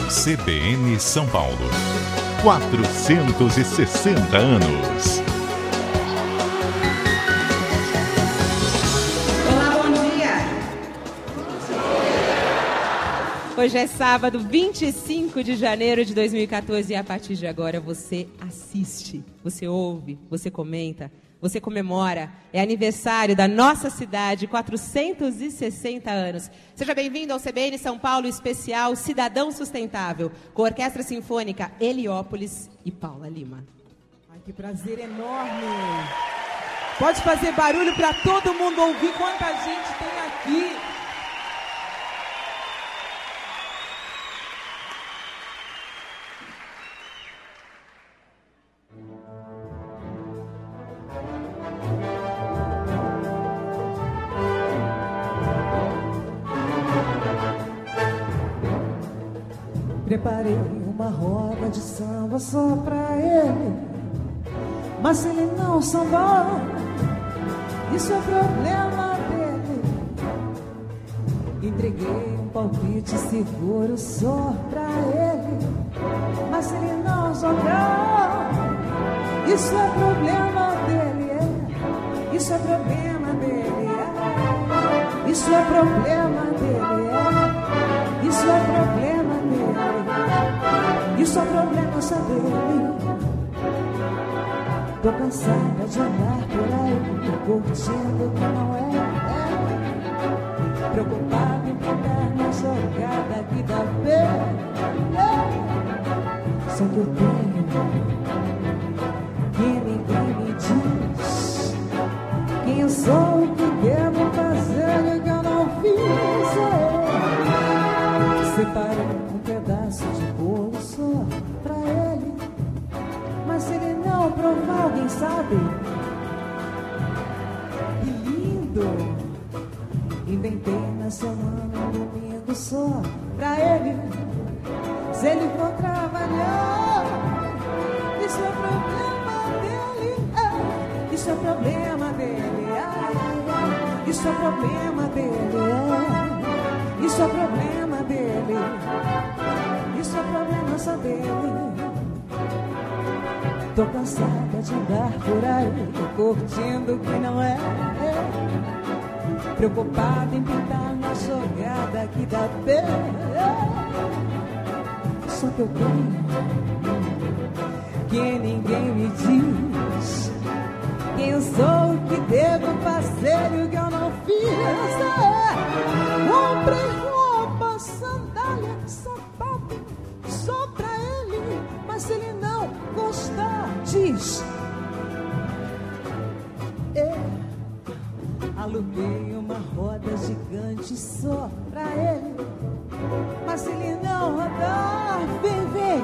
CBN São Paulo. 460 anos. Olá, bom dia. Hoje é sábado, 25 de janeiro de 2014 e a partir de agora você assiste, você ouve, você comenta, você comemora. É aniversário da nossa cidade, 460 anos. Seja bem-vindo ao CBN São Paulo especial Cidadão Sustentável, com a Orquestra Sinfônica Heliópolis e Paula Lima. Ai, que prazer enorme! Pode fazer barulho para todo mundo ouvir quanta gente tem aqui. Preparei uma roda de samba só pra ele, mas se ele não sambar, isso é problema dele. Entreguei um palpite seguro só pra ele, mas se ele não jogar, isso é problema dele, isso é problema dele, isso é problema dele, isso é problema dele. Isso é problema só dele. Tô cansada de andar por aí, curtindo o que não é. Preocupado em ficar na jogada que dá pena. Só que eu tenho que ninguém me diz quem eu sou, o que devo fazer e que eu não fiz. Separei um pedaço de bolo só pra ele, mas se ele não provar, alguém sabe? Que lindo! Inventei na semana um domingo só pra ele. Se ele for trabalhar, isso é problema dele, isso é problema dele, isso é problema dele, isso é problema dele, isso é problema só dele. Tô cansada de andar por aí, curtindo o que não é. Preocupada em pintar na jogada que dá pena. Só que eu tenho que ninguém me diz quem eu sou, o que devo fazer e o que eu não fiz. Comprei roupa, sandália, sapato só pra ele, mas se ele não gostar, diz. Aluguei uma roda gigante só pra ele, mas se ele não rodar, vem.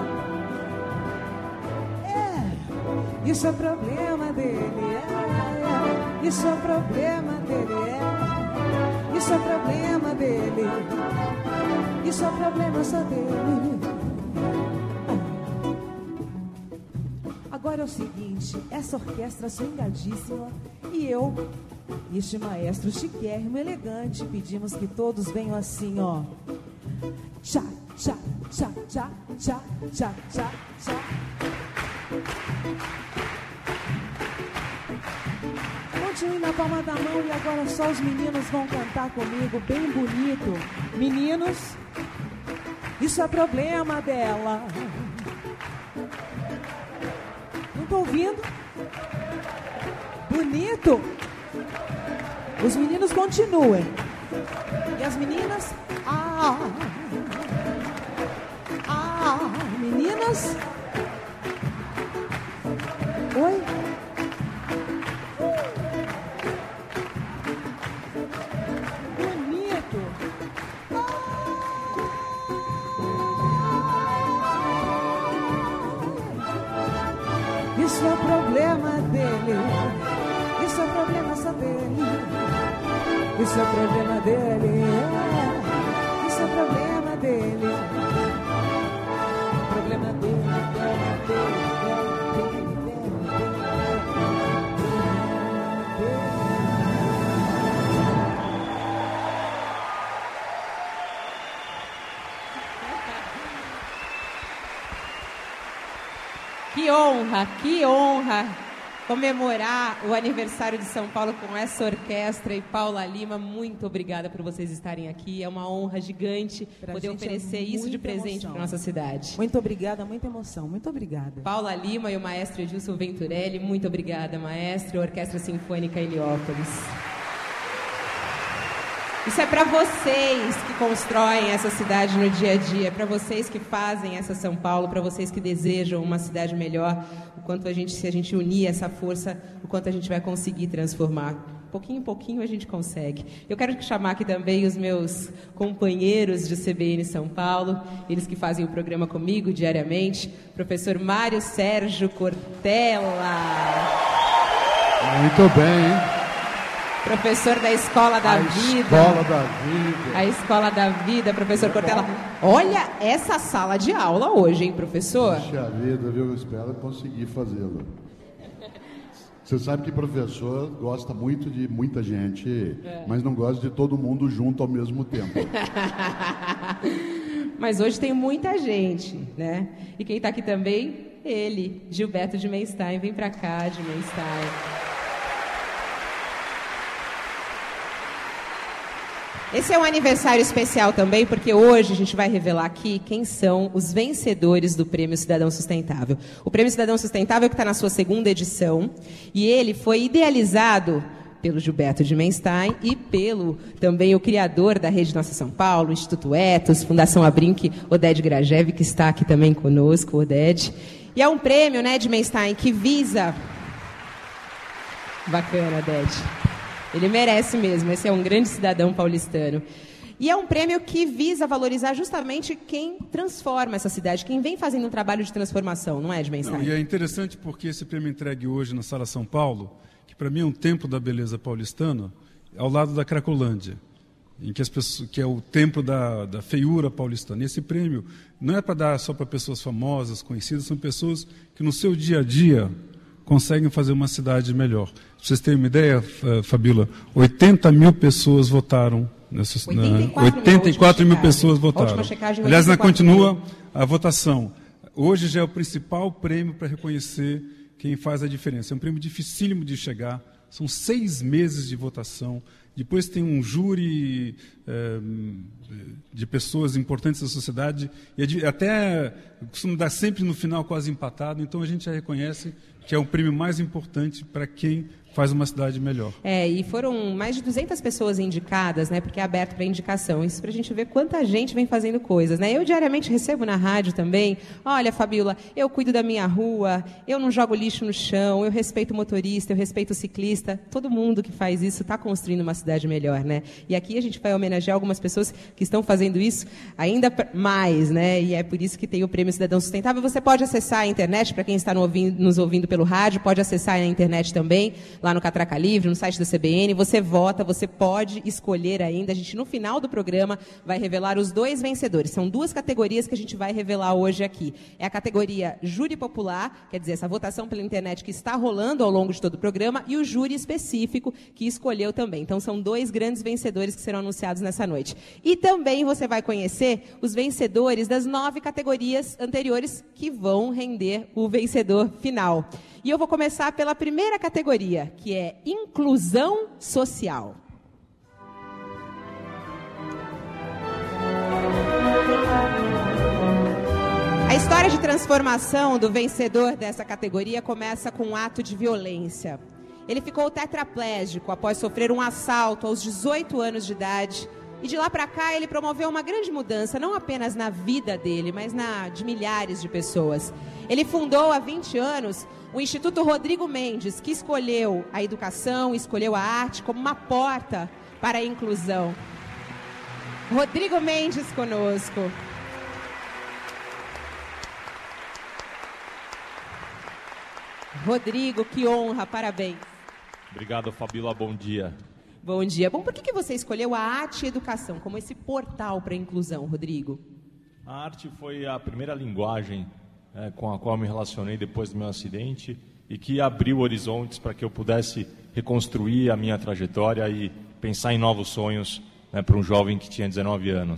Isso é problema dele, isso é problema dele, isso é problema dele, isso é problema só dele. Agora é o seguinte, essa orquestra swingadíssima e eu, este maestro chiquérrimo, elegante, pedimos que todos venham assim, ó. Tchá, tchá, tchá, tchá, tchá, tchá, tchá, tchá. Continue na palma da mão e agora só os meninos vão cantar comigo, bem bonito. Meninos, isso é problema dela. Não tô ouvindo? Bonito? Os meninos continuem. E as meninas? Meninas? Oi? Bonito. Isso é problema dele. Isso é problema só dele. Isso é problema dele. Isso é problema dele. Problema dele. Que honra comemorar o aniversário de São Paulo com essa orquestra. E Paula Lima, muito obrigada por vocês estarem aqui. É uma honra gigante poder oferecer isso de presente para nossa cidade. Muito obrigada, muita emoção. Muito obrigada. Paula Lima e o maestro Edilson Venturelli, muito obrigada, maestro. Orquestra Sinfônica Heliópolis. Isso é para vocês que constroem essa cidade no dia a dia, é para vocês que fazem essa São Paulo, para vocês que desejam uma cidade melhor, o quanto se a gente unir essa força, o quanto a gente vai conseguir transformar. Pouquinho em pouquinho a gente consegue. Eu quero chamar aqui também os meus companheiros de CBN São Paulo, eles que fazem o programa comigo diariamente, professor Mário Sérgio Cortella. Muito bem. Professor da Escola da Vida. Escola da Vida. A Escola da Vida, professor Cortella. Olha essa sala de aula hoje, hein, professor? Puxa vida, viu? Eu espero conseguir fazê-lo. Você sabe que professor gosta muito de muita gente, mas não gosta de todo mundo junto ao mesmo tempo. Mas hoje tem muita gente, né? E quem está aqui também, ele, Gilberto de Menstein. Vem para cá, de Menstein. Esse é um aniversário especial também, porque hoje a gente vai revelar aqui quem são os vencedores do Prêmio Cidadão Sustentável. O Prêmio Cidadão Sustentável que está na sua 2ª edição, e ele foi idealizado pelo Gilberto de Menstein e pelo também o criador da Rede Nossa São Paulo, Instituto Etos, Fundação Abrinq, Oded Grajev, que está aqui também conosco, Oded. E é um prêmio, né, de Menstein, que visa... Bacana, Oded. Ele merece mesmo, esse é um grande cidadão paulistano. E é um prêmio que visa valorizar justamente quem transforma essa cidade, quem vem fazendo um trabalho de transformação, não é, de Menstein? E é interessante porque esse prêmio entregue hoje na Sala São Paulo, que para mim é um templo da beleza paulistana, ao lado da Cracolândia, em que as pessoas, que é o templo da feiura paulistana. E esse prêmio não é para dar só para pessoas famosas, conhecidas, são pessoas que no seu dia a dia conseguem fazer uma cidade melhor. Para vocês terem uma ideia, Fabíola, 80 mil pessoas votaram. 84 mil pessoas votaram. Aliás, ainda continua a votação. Hoje já é o principal prêmio para reconhecer quem faz a diferença. É um prêmio dificílimo de chegar. São 6 meses de votação. Depois tem um júri de pessoas importantes da sociedade. E até costuma dar sempre no final quase empatado. Então a gente já reconhece que é o prêmio mais importante para quem faz uma cidade melhor. E foram mais de 200 pessoas indicadas, né, porque é aberto para indicação. Isso para a gente ver quanta gente vem fazendo coisas, né? Eu diariamente recebo na rádio também, olha, Fabíola, eu cuido da minha rua, eu não jogo lixo no chão, eu respeito o motorista, eu respeito o ciclista. Todo mundo que faz isso está construindo uma cidade melhor, né? E aqui a gente vai homenagear algumas pessoas que estão fazendo isso ainda mais, né? E é por isso que tem o Prêmio Cidadão Sustentável. Você pode acessar a internet, para quem está nos ouvindo pelo rádio, pode acessar a internet também, lá no Catraca Livre, no site da CBN, você vota, você pode escolher ainda. A gente, no final do programa, vai revelar os 2 vencedores. São 2 categorias que a gente vai revelar hoje aqui. É a categoria Júri Popular, quer dizer, essa votação pela internet que está rolando ao longo de todo o programa, e o júri específico que escolheu também. Então, são 2 grandes vencedores que serão anunciados nessa noite. E também você vai conhecer os vencedores das 9 categorias anteriores que vão render o vencedor final. E eu vou começar pela primeira categoria, que é inclusão social. A história de transformação do vencedor dessa categoria começa com um ato de violência. Ele ficou tetraplégico após sofrer um assalto aos 18 anos de idade. E de lá para cá ele promoveu uma grande mudança, não apenas na vida dele, mas na de milhares de pessoas. Ele fundou há 20 anos o Instituto Rodrigo Mendes, que escolheu a educação, escolheu a arte como uma porta para a inclusão. Rodrigo Mendes conosco. Rodrigo, que honra, parabéns. Obrigado, Fabíola, bom dia. Bom dia. Bom, por que você escolheu a arte e a educação como esse portal para a inclusão, Rodrigo? A arte foi a primeira linguagem com a qual me relacionei depois do meu acidente e que abriu horizontes para que eu pudesse reconstruir a minha trajetória e pensar em novos sonhos para um jovem que tinha 19 anos.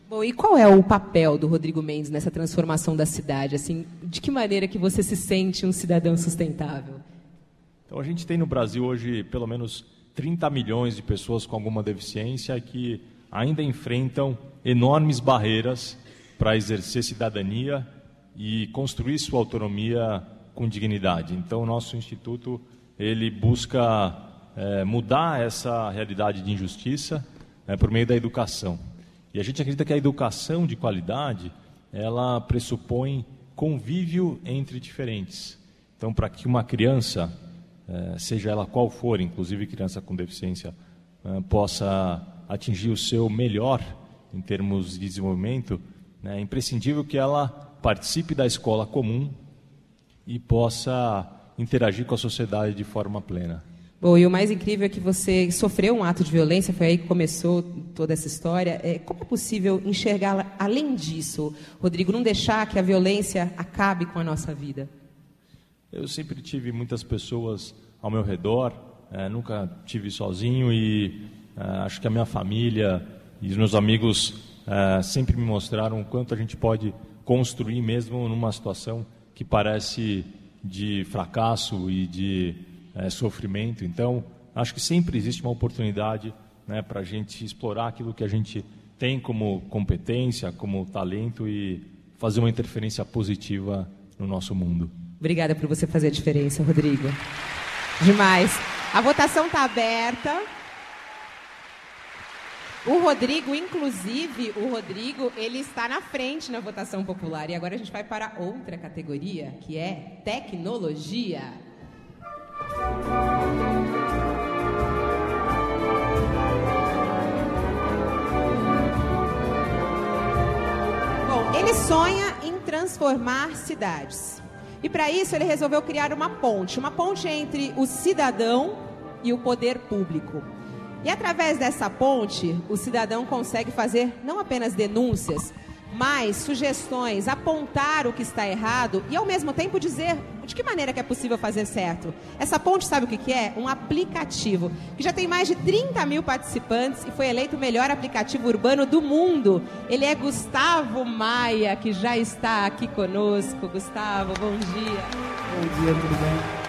Bom, e qual é o papel do Rodrigo Mendes nessa transformação da cidade? Assim, de que maneira que você se sente um cidadão sustentável? Então, a gente tem no Brasil hoje pelo menos 30 milhões de pessoas com alguma deficiência que ainda enfrentam enormes barreiras para exercer cidadania e construir sua autonomia com dignidade. Então, o nosso instituto ele busca mudar essa realidade de injustiça por meio da educação. E a gente acredita que a educação de qualidade ela pressupõe convívio entre diferentes. Então, para que uma criança, seja ela qual for, inclusive criança com deficiência, possa atingir o seu melhor em termos de desenvolvimento, é imprescindível que ela participe da escola comum e possa interagir com a sociedade de forma plena. Bom, e o mais incrível é que você sofreu um ato de violência, foi aí que começou toda essa história. Como é possível enxergar além disso, Rodrigo, não deixar que a violência acabe com a nossa vida? Eu sempre tive muitas pessoas ao meu redor, nunca tive sozinho e acho que a minha família e os meus amigos sempre me mostraram o quanto a gente pode construir mesmo numa situação que parece de fracasso e de sofrimento. Então, acho que sempre existe uma oportunidade para a gente explorar aquilo que a gente tem como competência, como talento e fazer uma interferência positiva no nosso mundo. Obrigada por você fazer a diferença, Rodrigo. Demais. A votação está aberta. O Rodrigo, inclusive, ele está na frente na votação popular. E agora a gente vai para outra categoria, que é tecnologia. Bom, ele sonha em transformar cidades. E para isso ele resolveu criar uma ponte entre o cidadão e o poder público. E através dessa ponte, o cidadão consegue fazer não apenas denúncias, mas sugestões, apontar o que está errado e ao mesmo tempo dizer de que maneira que é possível fazer certo. Essa ponte, sabe o que é? Um aplicativo que já tem mais de 30 mil participantes e foi eleito o melhor aplicativo urbano do mundo. Ele é Gustavo Maia, que já está aqui conosco. Gustavo, bom dia. Bom dia, tudo bem?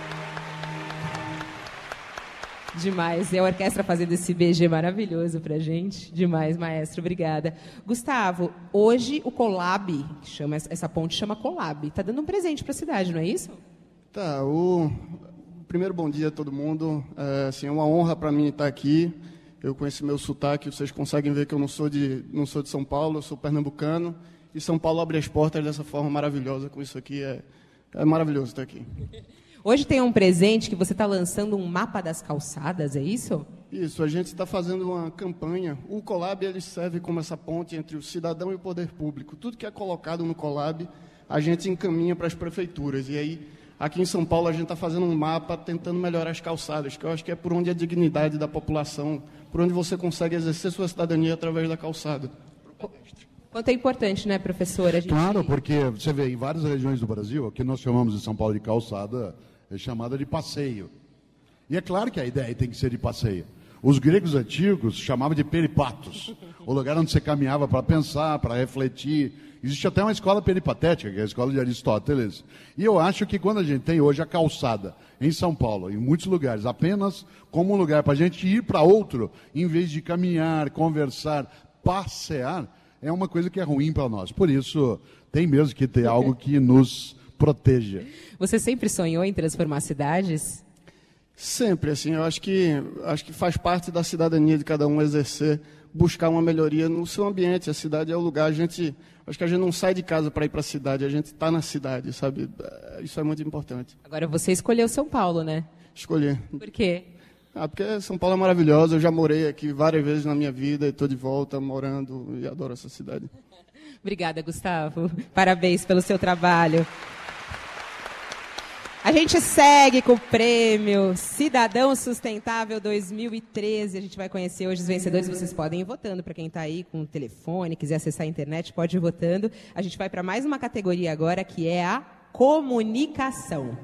Demais. E a orquestra fazendo esse BG maravilhoso pra gente. Demais, maestro. Obrigada. Gustavo, hoje o Colab, que chama essa ponte, chama Colab. Tá dando um presente para a cidade, não é isso? Tá. Primeiro, bom dia a todo mundo. É uma honra para mim estar aqui. Eu conheço meu sotaque, vocês conseguem ver que eu não sou de São Paulo, eu sou pernambucano. E São Paulo abre as portas dessa forma maravilhosa. Com isso aqui é maravilhoso estar aqui. Hoje tem um presente que você está lançando um mapa das calçadas, é isso? Isso, a gente está fazendo uma campanha. O Colab ele serve como essa ponte entre o cidadão e o poder público. Tudo que é colocado no Colab, a gente encaminha para as prefeituras. E aí, aqui em São Paulo, a gente está fazendo um mapa tentando melhorar as calçadas, que eu acho que é por onde a dignidade da população, por onde você consegue exercer sua cidadania através da calçada. Quanto é importante, né, professora? Claro, porque você vê, em várias regiões do Brasil, o que nós chamamos de São Paulo de calçada, é chamada de passeio. E é claro que a ideia tem que ser de passeio. Os gregos antigos chamavam de peripatos, o lugar onde você caminhava para pensar, para refletir. Existe até uma escola peripatética, que é a escola de Aristóteles. E eu acho que quando a gente tem hoje a calçada em São Paulo, em muitos lugares, apenas como um lugar para a gente ir para outro, em vez de caminhar, conversar, passear, é uma coisa que é ruim para nós. Por isso, tem mesmo que ter algo que nos proteja. Você sempre sonhou em transformar cidades? Sempre, eu acho que faz parte da cidadania de cada um exercer, buscar uma melhoria no seu ambiente. A cidade é o lugar, acho que a gente não sai de casa para ir para a cidade, a gente está na cidade, sabe? Isso é muito importante. Agora você escolheu São Paulo, né? Escolhi. Por quê? Porque São Paulo é maravilhosa, eu já morei aqui várias vezes na minha vida e estou de volta morando e adoro essa cidade. Obrigada, Gustavo. Parabéns pelo seu trabalho. A gente segue com o prêmio Cidadão Sustentável 2013. A gente vai conhecer hoje os vencedores. Vocês podem ir votando. Para quem está aí com o telefone, quiser acessar a internet, pode ir votando. A gente vai para mais uma categoria agora, que é a comunicação.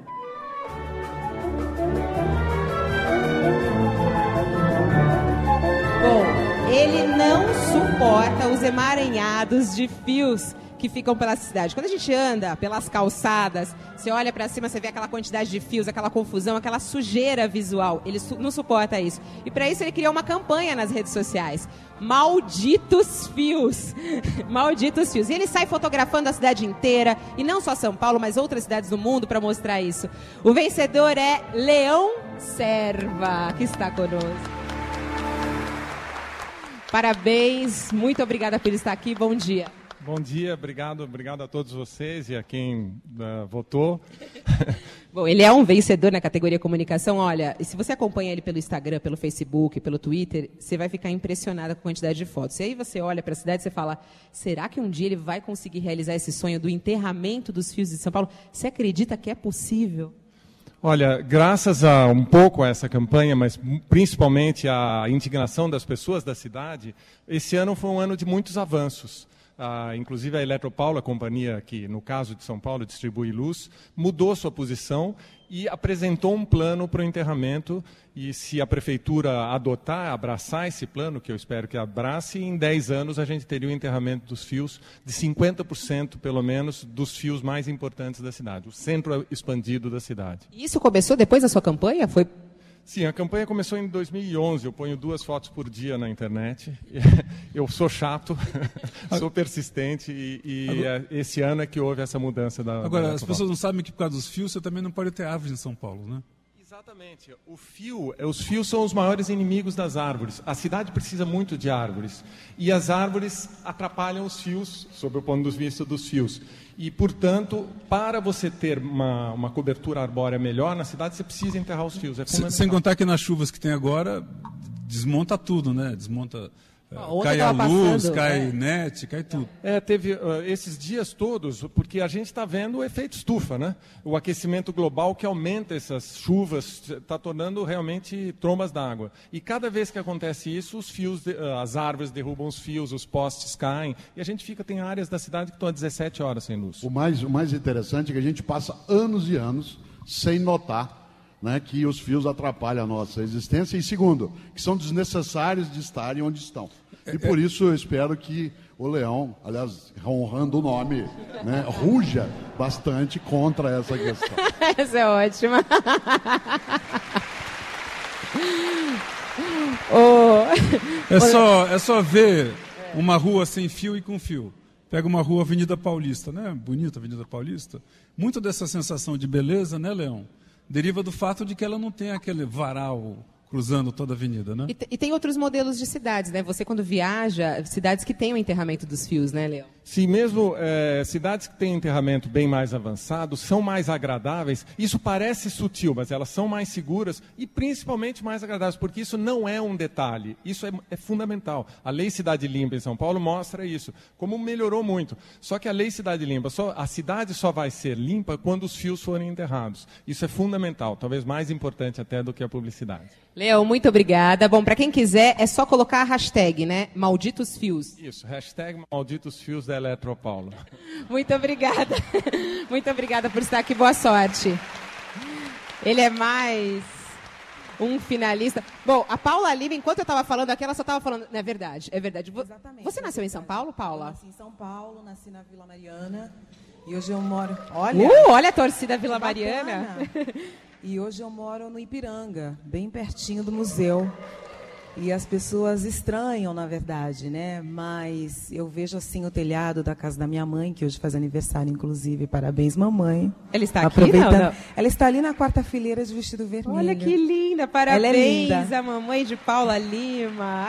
Bom, Ele não suporta os emaranhados de fios que ficam pela cidade. Quando a gente anda pelas calçadas, você olha pra cima, você vê aquela quantidade de fios, aquela confusão, aquela sujeira visual. Ele não suporta isso. E para isso ele criou uma campanha nas redes sociais. Malditos fios. Malditos fios. E ele sai fotografando a cidade inteira, e não só São Paulo, mas outras cidades do mundo para mostrar isso. O vencedor é Leão Serva, que está conosco. Parabéns, muito obrigada por estar aqui, bom dia. Bom dia, obrigado a todos vocês e a quem votou. Bom, ele é um vencedor na categoria comunicação. Olha, se você acompanha ele pelo Instagram, pelo Facebook, pelo Twitter, você vai ficar impressionada com a quantidade de fotos. E aí você olha para a cidade e você fala, será que um dia ele vai conseguir realizar esse sonho do enterramento dos fios de São Paulo? Você acredita que é possível? Olha, graças a um pouco a essa campanha, mas principalmente à indignação das pessoas da cidade, esse ano foi um ano de muitos avanços. Inclusive a Eletropaulo, a companhia que, no caso de São Paulo, distribui luz, mudou sua posição e apresentou um plano para o enterramento. E se a prefeitura adotar, abraçar esse plano, que eu espero que abrace, em 10 anos a gente teria o enterramento dos fios de 50%, pelo menos, dos fios mais importantes da cidade, o centro expandido da cidade. E isso começou depois da sua campanha? Foi... Sim, a campanha começou em 2011, eu ponho 2 fotos por dia na internet, eu sou chato, sou persistente e esse ano é que houve essa mudança da... Agora, as pessoas não sabem que por causa dos fios você também não pode ter árvores em São Paulo, né? Exatamente. Os fios são os maiores inimigos das árvores. A cidade precisa muito de árvores. E as árvores atrapalham os fios, sob o ponto de vista dos fios. E, portanto, para você ter uma cobertura arbórea melhor na cidade, você precisa enterrar os fios. É fundamental. Sem contar que nas chuvas que tem agora, desmonta tudo, né? Desmonta... cai a luz, cai net, cai tudo. Teve esses dias todos, porque a gente está vendo o efeito estufa, né? O aquecimento global que aumenta essas chuvas, está tornando realmente trombas d'água. E cada vez que acontece isso, os fios, as árvores derrubam os fios, os postes caem, e a gente tem áreas da cidade que estão há 17 horas sem luz. O mais interessante é que a gente passa anos e anos sem notar, né, que os fios atrapalham a nossa existência, e segundo, que são desnecessários de estarem onde estão. E por isso eu espero que o Leão, aliás, honrando o nome, né, ruja bastante contra essa questão. Essa é ótima. É só ver uma rua sem fio e com fio. Pega uma rua, Avenida Paulista, né? Bonita Avenida Paulista. Muito dessa sensação de beleza, né, Leão? Deriva do fato de que ela não tem aquele varal cruzando toda a avenida, né? E tem outros modelos de cidades, né? Você, quando viaja, cidades que têm o enterramento dos fios, né, Leão? Sim, mesmo cidades que têm enterramento bem mais avançado, são mais agradáveis. Isso parece sutil, mas elas são mais seguras e principalmente mais agradáveis, porque isso não é um detalhe, isso é fundamental. A Lei Cidade Limpa em São Paulo mostra isso, como melhorou muito. Só que a Lei Cidade Limpa, a cidade só vai ser limpa quando os fios forem enterrados. Isso é fundamental, talvez mais importante até do que a publicidade. Leão, muito obrigada. Bom, para quem quiser, é só colocar a hashtag, né? Malditos Fios. Isso, hashtag Malditos Fios da Eletropaulo. Muito obrigada. Muito obrigada por estar aqui. Boa sorte. Ele é mais um finalista. Bom, a Paula Lima, enquanto eu estava falando aqui, ela só estava falando... É verdade, é verdade. Exatamente. Você nasceu em São Paulo, Paula? Eu nasci em São Paulo, nasci na Vila Mariana. E hoje eu moro... Olha a torcida Vila Mariana. E hoje eu moro no Ipiranga, bem pertinho do museu. E as pessoas estranham, na verdade, né? Mas eu vejo assim o telhado da casa da minha mãe, que hoje faz aniversário, inclusive. Parabéns, mamãe. Ela está aqui, não? Ela está ali na quarta fileira de vestido vermelho. Olha que linda, parabéns. Ela é linda. A mamãe de Paula Lima.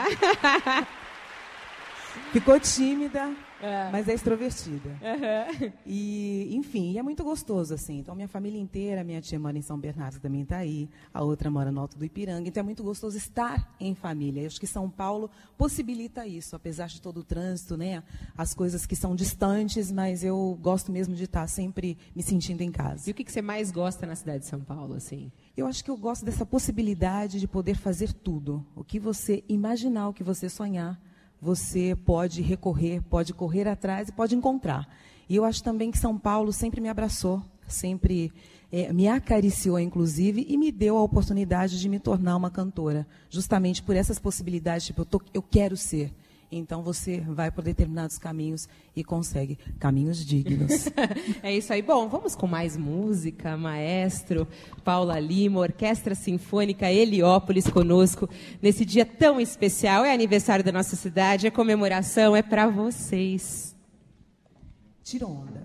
Ficou tímida, mas é extrovertida. Uhum. E, enfim, é muito gostoso, assim. Então, minha família inteira, minha tia mora em São Bernardo, que também está aí, a outra mora no Alto do Ipiranga. Então, é muito gostoso estar em família. Eu acho que São Paulo possibilita isso, apesar de todo o trânsito, né? As coisas que são distantes, mas eu gosto mesmo de estar sempre me sentindo em casa. E o que você mais gosta na cidade de São Paulo, assim? Eu acho que eu gosto dessa possibilidade de poder fazer tudo. O que você imaginar, o que você sonhar, você pode recorrer, pode correr atrás e pode encontrar. E eu acho também que São Paulo sempre me abraçou, sempre me acariciou, inclusive, e me deu a oportunidade de me tornar uma cantora, justamente por essas possibilidades, tipo, eu quero ser. Então, você vai por determinados caminhos e consegue caminhos dignos. É isso aí. Bom, vamos com mais música. Maestro Paula Lima, Orquestra Sinfônica Heliópolis conosco nesse dia tão especial. É aniversário da nossa cidade, é comemoração, é para vocês. Tira onda.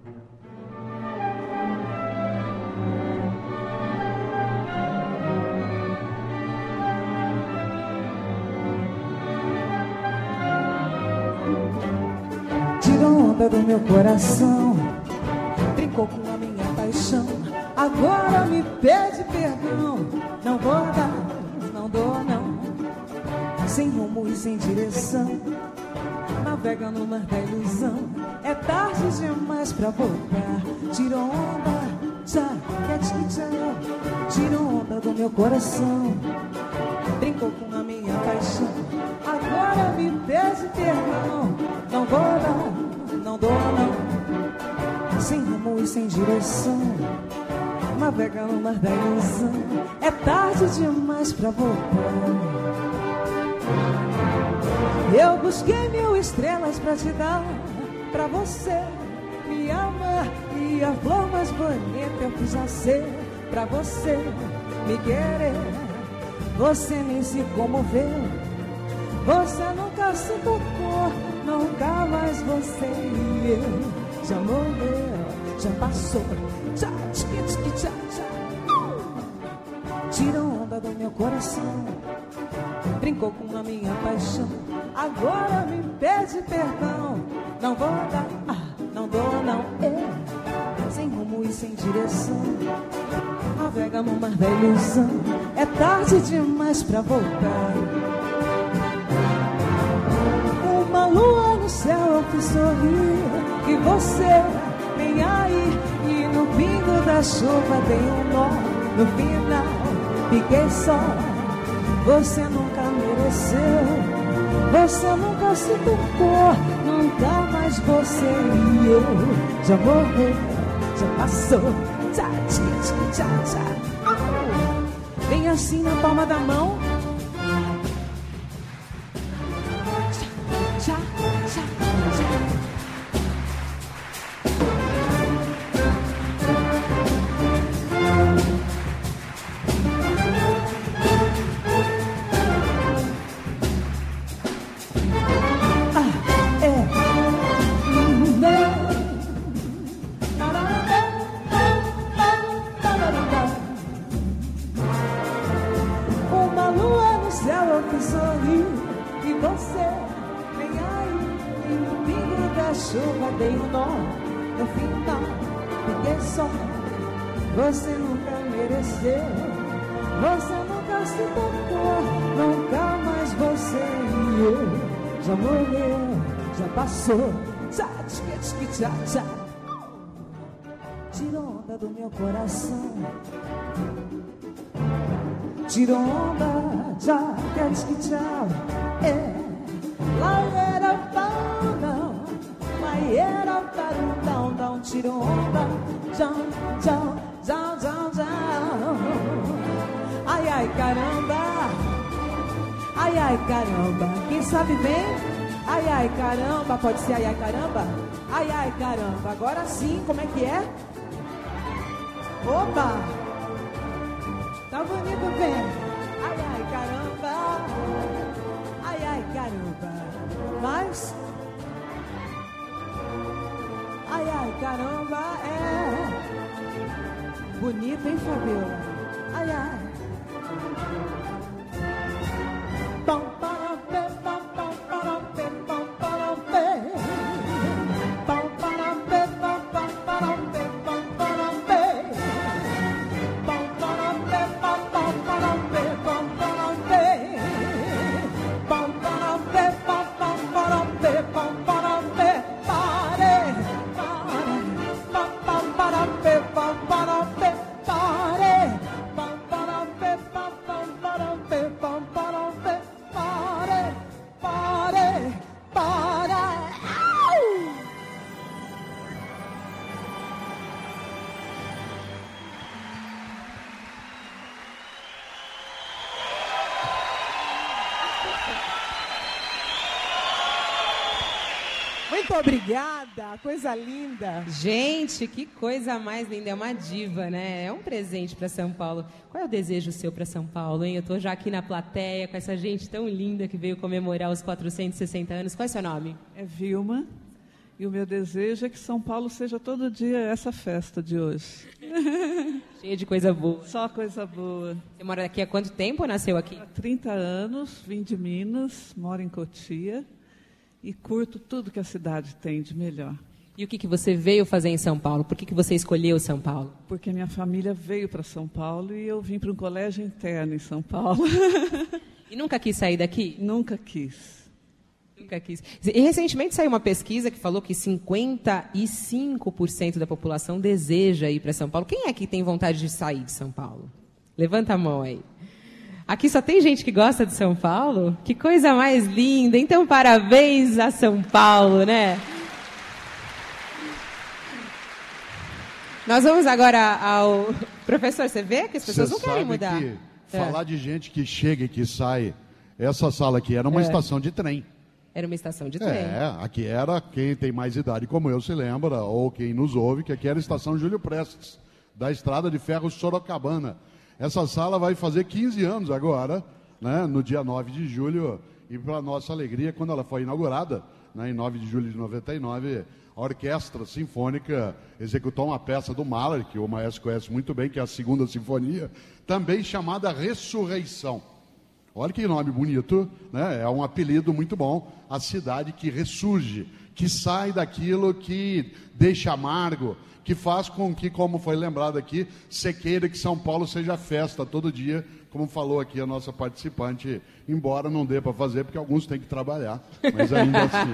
Tirou onda do meu coração, brincou com a minha paixão, agora me pede perdão. Não vou dar, não dou não, sem rumo e sem direção, navega no mar da ilusão, é tarde demais pra voltar. Tirou onda, tchau, tchau, tirou onda do meu coração, brincou com a minha paixão, agora me pede perdão. Não vou dar, não dou não, sem rumo e sem direção, navega no mar da ilusão, é tarde demais pra voltar. Eu busquei 1000 estrelas pra te dar, pra você me amar, e a flor mais bonita eu fiz nascer, pra você me querer. Você nem se comoveu, você nunca se tocou, nunca mais você e eu. Já morreu, já passou, tchá, tchiqui, tchá, tchá. Tirou onda do meu coração, brincou com a minha paixão, agora me pede perdão. Não vou dar, não dou não, sem rumo e sem direção, navega no mar da ilusão, é tarde demais pra voltar. Uma lua no céu eu fiz sorrir, e você vem aí, e no pingo da chuva dei um nó, no final fiquei só. Você nunca mereceu, você nunca se tocou, nunca mais você e eu. Já morreu, já passou, tchá, tchá, tchá, tchá. Vem assim na palma da mão, tchá, tchá, tchá, tchá. Chuva dei um nó, no final fiquei só. Você nunca mereceu, você nunca se tocou, nunca mais você e eu. Já morreu, já passou, tchá, tchiqui, tchá, tchá. Tirou onda do meu coração, tirou onda, tchá, tchiqui, tchá. Lá era pau, era down, down, tirou onda, tchau, tchau, tchau, tchau, tchau. Ai, ai, caramba, ai, ai, caramba. Quem sabe bem? Ai, ai, caramba, pode ser ai, ai, caramba? Ai, ai, caramba, agora sim, como é que é? Opa, tá bonito bem. Ai, ai, caramba, ai, ai, caramba. Mas... ai, ai, caramba, bonito, hein, Fabiola? Ai, ai. Pam, param, pé, pam, pam, param, pé, pam, param, pé. Pam, param, pé, pam, pam, param, pé, pam, param, pé. Pam, param, pé, pam, pam, param, pé, pam, param, pé. Pam, param, pé, pam, pam, param, pé, pam, param, pé. Pare, pam, pam, param, pé, pam, param, pé. Pare, pam, param, Muito obrigada, coisa linda. Gente, que coisa mais linda, é uma diva, né? É um presente para São Paulo. Qual é o desejo seu para São Paulo, hein? Eu estou já aqui na plateia com essa gente tão linda que veio comemorar os 460 anos. Qual é o seu nome? É Vilma, e o meu desejo é que São Paulo seja todo dia essa festa de hoje. Cheia de coisa boa. Só coisa boa. Você mora aqui há quanto tempo ou nasceu aqui? Há 30 anos, vim de Minas, moro em Cotia e curto tudo que a cidade tem de melhor. E o que você veio fazer em São Paulo? Por que você escolheu São Paulo? Porque minha família veio para São Paulo e eu vim para um colégio interno em São Paulo. E nunca quis sair daqui? Nunca quis. Nunca quis. E recentemente saiu uma pesquisa que falou que 55% da população deseja ir para São Paulo. Quem é que tem vontade de sair de São Paulo? Levanta a mão aí. Aqui só tem gente que gosta de São Paulo? Que coisa mais linda. Então, parabéns a São Paulo, né? Nós vamos agora ao... Professor, você vê que as pessoas não querem mudar. Que falar de gente que chega e que sai, essa sala aqui era uma estação de trem. Era uma estação de trem. Aqui era, quem tem mais idade como eu se lembra, ou quem nos ouve, que aqui era a estação Júlio Prestes, da Estrada de Ferro Sorocabana. Essa sala vai fazer 15 anos agora, né, no dia 9 de julho, e para nossa alegria, quando ela foi inaugurada, né, em 9 de julho de 99, a Orquestra Sinfônica executou uma peça do Mahler, que o maestro conhece muito bem, que é a Segunda Sinfonia, também chamada Ressurreição. Olha que nome bonito, né? É um apelido muito bom, a cidade que ressurge, que sai daquilo que deixa amargo, que faz com que, como foi lembrado aqui, você queira que São Paulo seja festa todo dia, como falou aqui a nossa participante, embora não dê para fazer, porque alguns têm que trabalhar, mas ainda assim.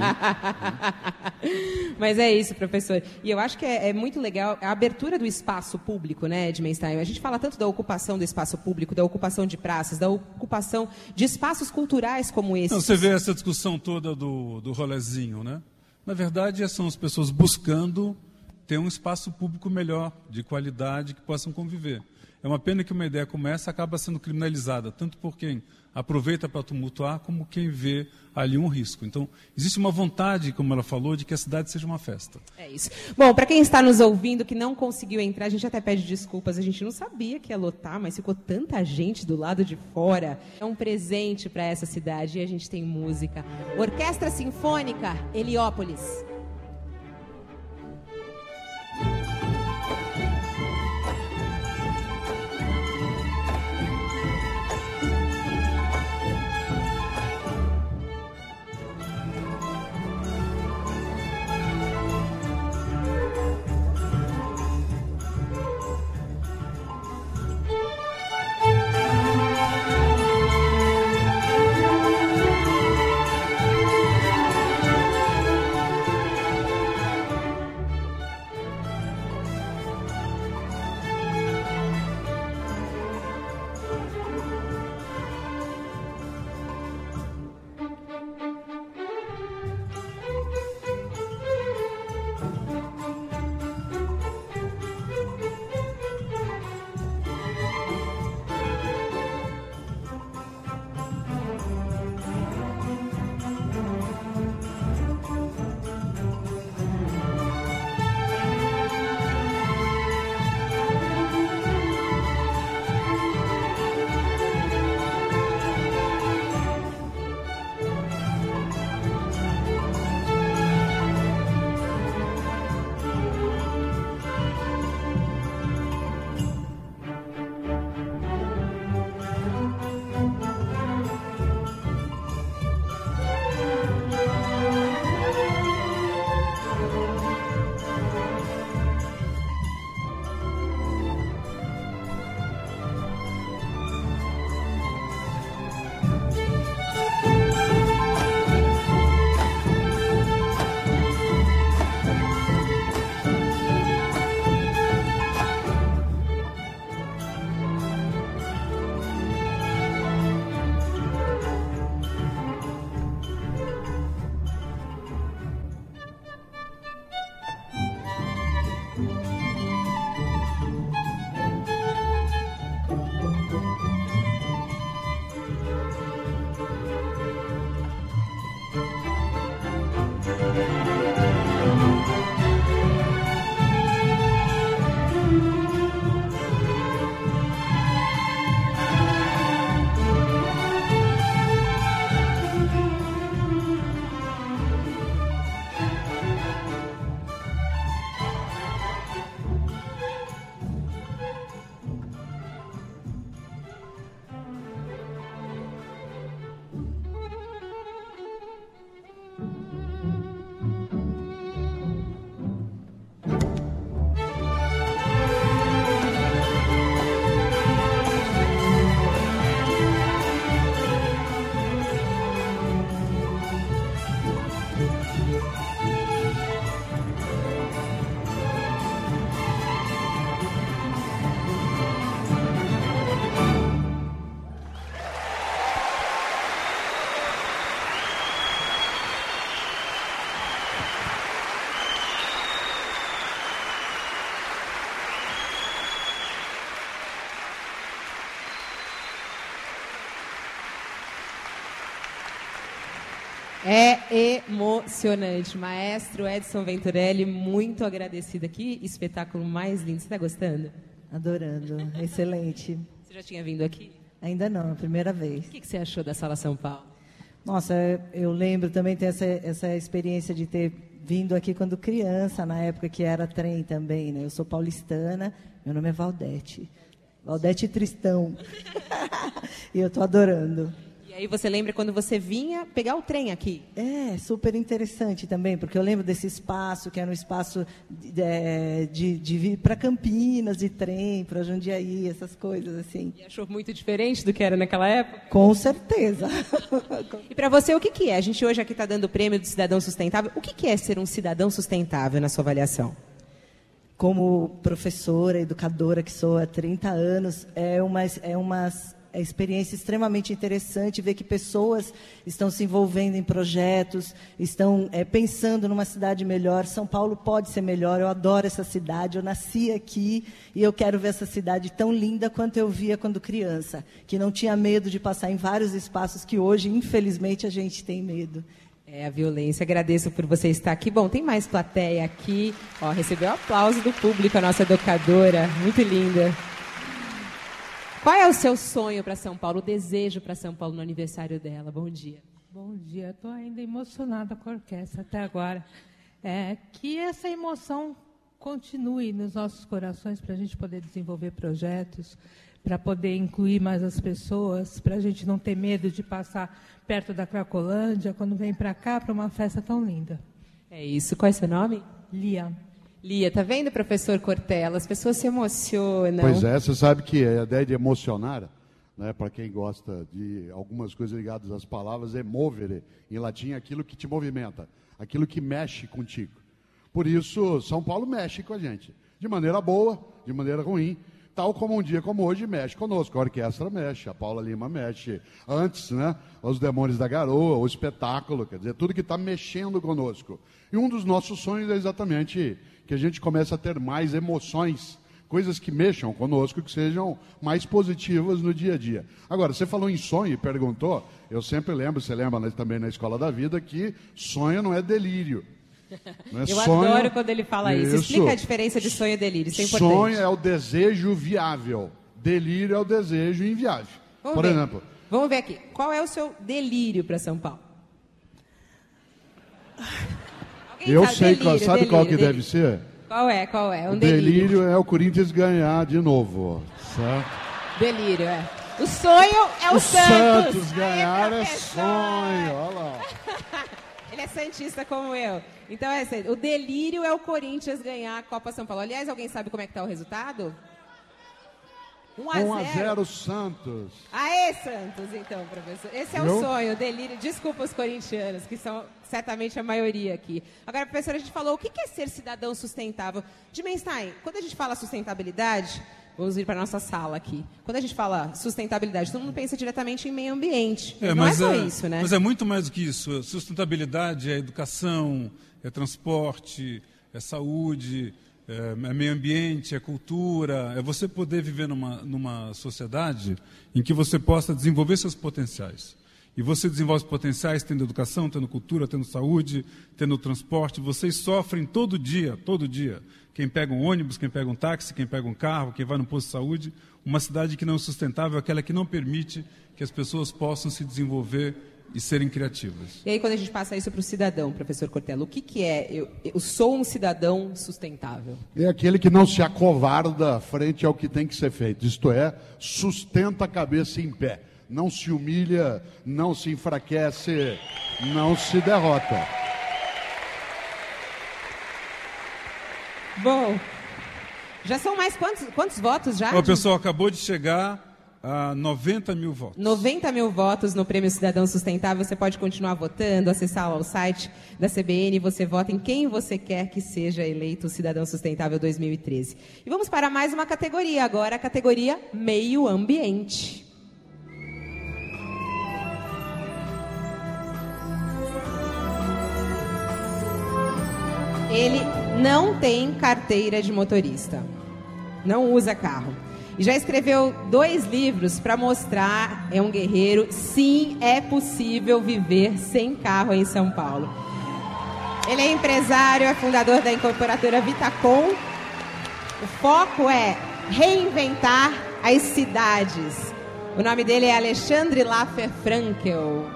Mas é isso, professor. E eu acho que é muito legal a abertura do espaço público, né, de Menstein. A gente fala tanto da ocupação do espaço público, da ocupação de praças, da ocupação de espaços culturais como esse. Você vê essa discussão toda do rolezinho, né? Na verdade, são as pessoas buscando ter um espaço público melhor, de qualidade, que possam conviver. É uma pena que uma ideia como essa acaba sendo criminalizada, tanto por quem aproveita para tumultuar, como quem vê ali um risco. Então, existe uma vontade, como ela falou, de que a cidade seja uma festa. É isso. Bom, para quem está nos ouvindo, que não conseguiu entrar, a gente até pede desculpas, a gente não sabia que ia lotar, mas ficou tanta gente do lado de fora. É um presente para essa cidade e a gente tem música. Orquestra Sinfônica Heliópolis. É emocionante. Maestro Edson Venturelli, muito agradecida. Que espetáculo mais lindo. Você está gostando? Adorando. Excelente. Você já tinha vindo aqui? Ainda não, a primeira vez. O que você achou da Sala São Paulo? Nossa, eu lembro também ter essa experiência de ter vindo aqui quando criança, na época que era trem também, né? Eu sou paulistana, meu nome é Valdete. Valdete Tristão. E eu estou adorando. E aí você lembra quando você vinha pegar o trem aqui? É, super interessante também, porque eu lembro desse espaço, que era um espaço de vir para Campinas, de trem, para Jundiaí, essas coisas assim. E achou muito diferente do que era naquela época? Com certeza. E para você, o que é? A gente hoje aqui está dando o prêmio do Cidadão Sustentável. O que é ser um cidadão sustentável na sua avaliação? Como professora, educadora que sou há 30 anos, é uma experiência extremamente interessante ver que pessoas estão se envolvendo em projetos, estão pensando numa cidade melhor. São Paulo pode ser melhor, eu adoro essa cidade, eu nasci aqui e eu quero ver essa cidade tão linda quanto eu via quando criança, que não tinha medo de passar em vários espaços que hoje, infelizmente, a gente tem medo. É a violência. Agradeço por você estar aqui. Bom, tem mais plateia aqui. Ó, recebeu aplauso do público, a nossa educadora. Muito linda. Qual é o seu sonho para São Paulo, o desejo para São Paulo no aniversário dela? Bom dia. Bom dia. Estou ainda emocionada com a orquestra até agora. Que essa emoção continue nos nossos corações para a gente poder desenvolver projetos, para poder incluir mais as pessoas, para a gente não ter medo de passar perto da Cracolândia quando vem para cá para uma festa tão linda. É isso. Qual é seu nome? Lia. Lia, tá vendo, professor Cortella? As pessoas se emocionam. Pois é, você sabe que a ideia de emocionar, né, para quem gosta de algumas coisas ligadas às palavras, é movere, em latim, aquilo que te movimenta, aquilo que mexe contigo. Por isso, São Paulo mexe com a gente, de maneira boa, de maneira ruim, tal como um dia como hoje mexe conosco. A orquestra mexe, a Paula Lima mexe. Antes, né, os Demônios da Garoa, o espetáculo, quer dizer, tudo que está mexendo conosco. E um dos nossos sonhos é exatamente que a gente comece a ter mais emoções, coisas que mexam conosco, que sejam mais positivas no dia a dia. Agora, você falou em sonho e perguntou, eu sempre lembro, você lembra também na Escola da Vida, que sonho não é delírio. Não é eu sonho, adoro quando ele fala isso. Explica a diferença de sonho e delírio, isso é importante. Sonho é o desejo viável, delírio é o desejo inviável. Por exemplo. Vamos ver aqui, qual é o seu delírio para São Paulo? Eu sei, sabe qual que deve ser? Qual é? O delírio é o Corinthians ganhar de novo. Certo? Delírio, é. O sonho é o Santos. Santos ganhar é sonho, olha lá. Ele é santista como eu. Então, o delírio é o Corinthians ganhar a Copa São Paulo. Aliás, alguém sabe como é que está o resultado? 1-0 Santos. Aê, Santos, então, professor. Esse é o sonho, o delírio. Desculpa os corintianos, que são certamente a maioria aqui. Agora, professor, a gente falou o que é ser cidadão sustentável. Dimenstein, quando a gente fala sustentabilidade, vamos vir para a nossa sala aqui. Quando a gente fala sustentabilidade, todo mundo pensa diretamente em meio ambiente. Mas não é só isso, né? Mas é muito mais do que isso. Sustentabilidade é educação, é transporte, é saúde, é meio ambiente, é cultura, é você poder viver numa sociedade em que você possa desenvolver seus potenciais. E você desenvolve os potenciais tendo educação, tendo cultura, tendo saúde, tendo transporte. Vocês sofrem todo dia. Quem pega um ônibus, quem pega um táxi, quem pega um carro, quem vai no posto de saúde. Uma cidade que não é sustentável é aquela que não permite que as pessoas possam se desenvolver e serem criativas. E aí, quando a gente passa isso para o cidadão, professor Cortella, o que é eu sou um cidadão sustentável? É aquele que não se acovarda frente ao que tem que ser feito. Isto é, sustenta a cabeça em pé. Não se humilha, não se enfraquece, não se derrota. Bom, já são mais quantos votos já? O pessoal acabou de chegar a 90 mil votos. 90 mil votos no Prêmio Cidadão Sustentável. Você pode continuar votando, acessar lá o site da CBN, você vota em quem você quer que seja eleito o Cidadão Sustentável 2013. E vamos para mais uma categoria agora, a categoria Meio Ambiente. Ele não tem carteira de motorista, não usa carro. E já escreveu 2 livros para mostrar, é um guerreiro, sim, é possível viver sem carro em São Paulo. Ele é empresário, é fundador da incorporadora Vitacom. O foco é reinventar as cidades. O nome dele é Alexandre Laffer Frankel.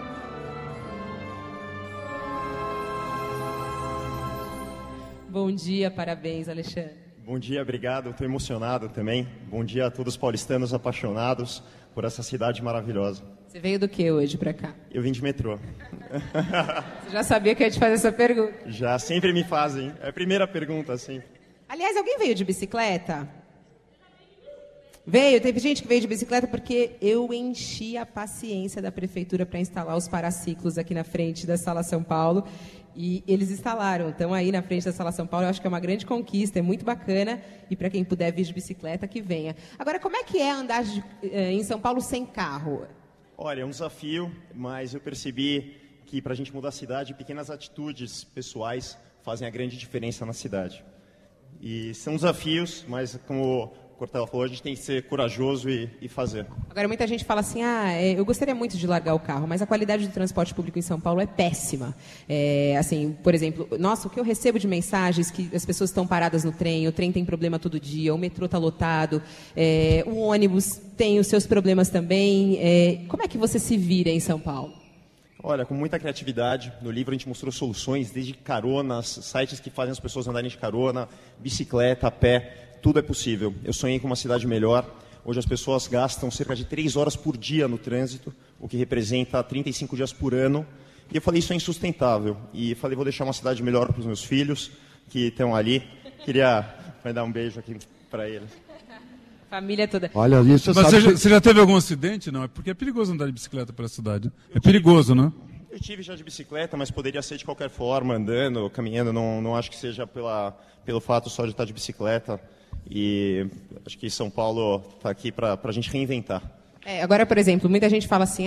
Bom dia, parabéns, Alexandre. Bom dia, obrigado. Estou emocionado também. Bom dia a todos os paulistanos apaixonados por essa cidade maravilhosa. Você veio do que hoje para cá? Eu vim de metrô. Você já sabia que eu ia te fazer essa pergunta? Já, sempre me fazem. É a primeira pergunta, assim. Aliás, alguém veio de bicicleta? Veio, teve gente que veio de bicicleta porque eu enchi a paciência da prefeitura para instalar os paraciclos aqui na frente da Sala São Paulo. E eles instalaram, estão aí na frente da Sala São Paulo. Eu acho que é uma grande conquista, é muito bacana. E para quem puder vir de bicicleta, que venha. Agora, como é que é andar em São Paulo sem carro? Olha, é um desafio, mas eu percebi que para a gente mudar a cidade, pequenas atitudes pessoais fazem a grande diferença na cidade. E são desafios, mas como o Cortella falou, a gente tem que ser corajoso e fazer. Agora, muita gente fala assim, eu gostaria muito de largar o carro, mas a qualidade do transporte público em São Paulo é péssima. Assim, por exemplo, nossa, o que eu recebo de mensagens que as pessoas estão paradas no trem, o trem tem problema todo dia, o metrô está lotado, o ônibus tem os seus problemas também. Como é que você se vira em São Paulo? Olha, com muita criatividade, no livro a gente mostrou soluções, desde caronas, sites que fazem as pessoas andarem de carona, bicicleta, a pé. Tudo é possível. Eu sonhei com uma cidade melhor. Hoje as pessoas gastam cerca de 3 horas por dia no trânsito, o que representa 35 dias por ano. E eu falei, isso é insustentável. E falei, vou deixar uma cidade melhor para os meus filhos, que estão ali. Queria dar um beijo aqui para eles. Família toda. Olha, isso mas você já teve algum acidente? Não, é porque é perigoso andar de bicicleta pela cidade. É perigoso, né? Eu tive já de bicicleta, mas poderia ser de qualquer forma, andando, caminhando. Não acho que seja pelo fato só de estar de bicicleta. E acho que São Paulo está aqui para a gente reinventar. Agora, por exemplo, muita gente fala assim,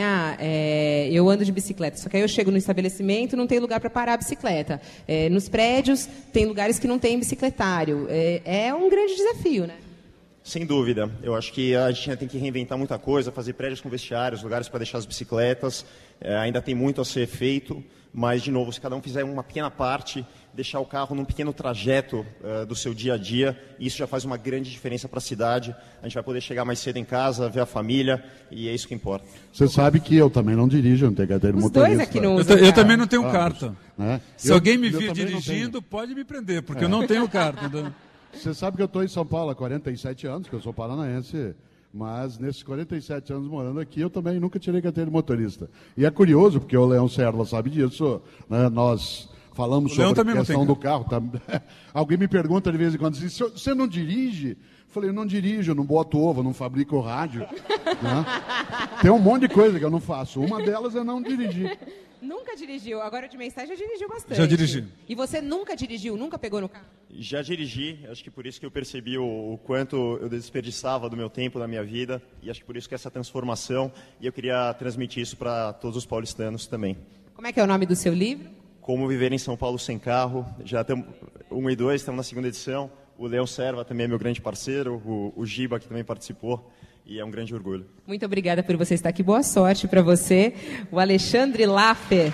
eu ando de bicicleta, só que aí eu chego no estabelecimento, não tem lugar para parar a bicicleta. Nos prédios, tem lugares que não tem bicicletário. É um grande desafio, né? Sem dúvida. Eu acho que a gente tem que reinventar muita coisa, fazer prédios com vestiários, lugares para deixar as bicicletas. Ainda tem muito a ser feito, mas, de novo, se cada um fizer uma pequena parte, deixar o carro num pequeno trajeto do seu dia a dia, isso já faz uma grande diferença para a cidade. A gente vai poder chegar mais cedo em casa, ver a família, e é isso que importa. Você sabe que eu também não dirijo, não tenho carteira de motorista. Os dois aqui não usam Eu também não tenho carta. Né? Se alguém me vir dirigindo, pode me prender, porque eu não tenho carta. Você sabe que eu estou em São Paulo há 47 anos, que eu sou paranaense, mas nesses 47 anos morando aqui, eu também nunca tirei carteira de motorista. E é curioso, porque o Leão Serra sabe disso, né? Nós falamos sobre a questão do carro. Tá? Alguém me pergunta de vez em quando, assim, você não dirige? Eu falei, eu não dirijo, eu não boto ovo, eu não fabrico rádio. Né? Tem um monte de coisa que eu não faço. Uma delas é não dirigir. Nunca dirigiu, agora de mensagem já dirigiu bastante. Já dirigi. E você nunca dirigiu, nunca pegou no carro? Já dirigi, acho que por isso que eu percebi o quanto eu desperdiçava do meu tempo, da minha vida, e acho que por isso que essa transformação, e eu queria transmitir isso para todos os paulistanos também. Como é que é o nome do seu livro? Como Viver em São Paulo Sem Carro, já estamos 1 e 2, estamos na 2ª edição, o Leão Serva também é meu grande parceiro, o Giba que também participou. E é um grande orgulho. Muito obrigada por você estar aqui. Boa sorte para você. O Alexandre Laffer,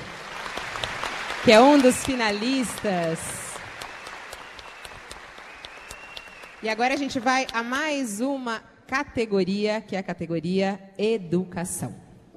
que é um dos finalistas. E agora a gente vai a mais uma categoria, que é a categoria Educação.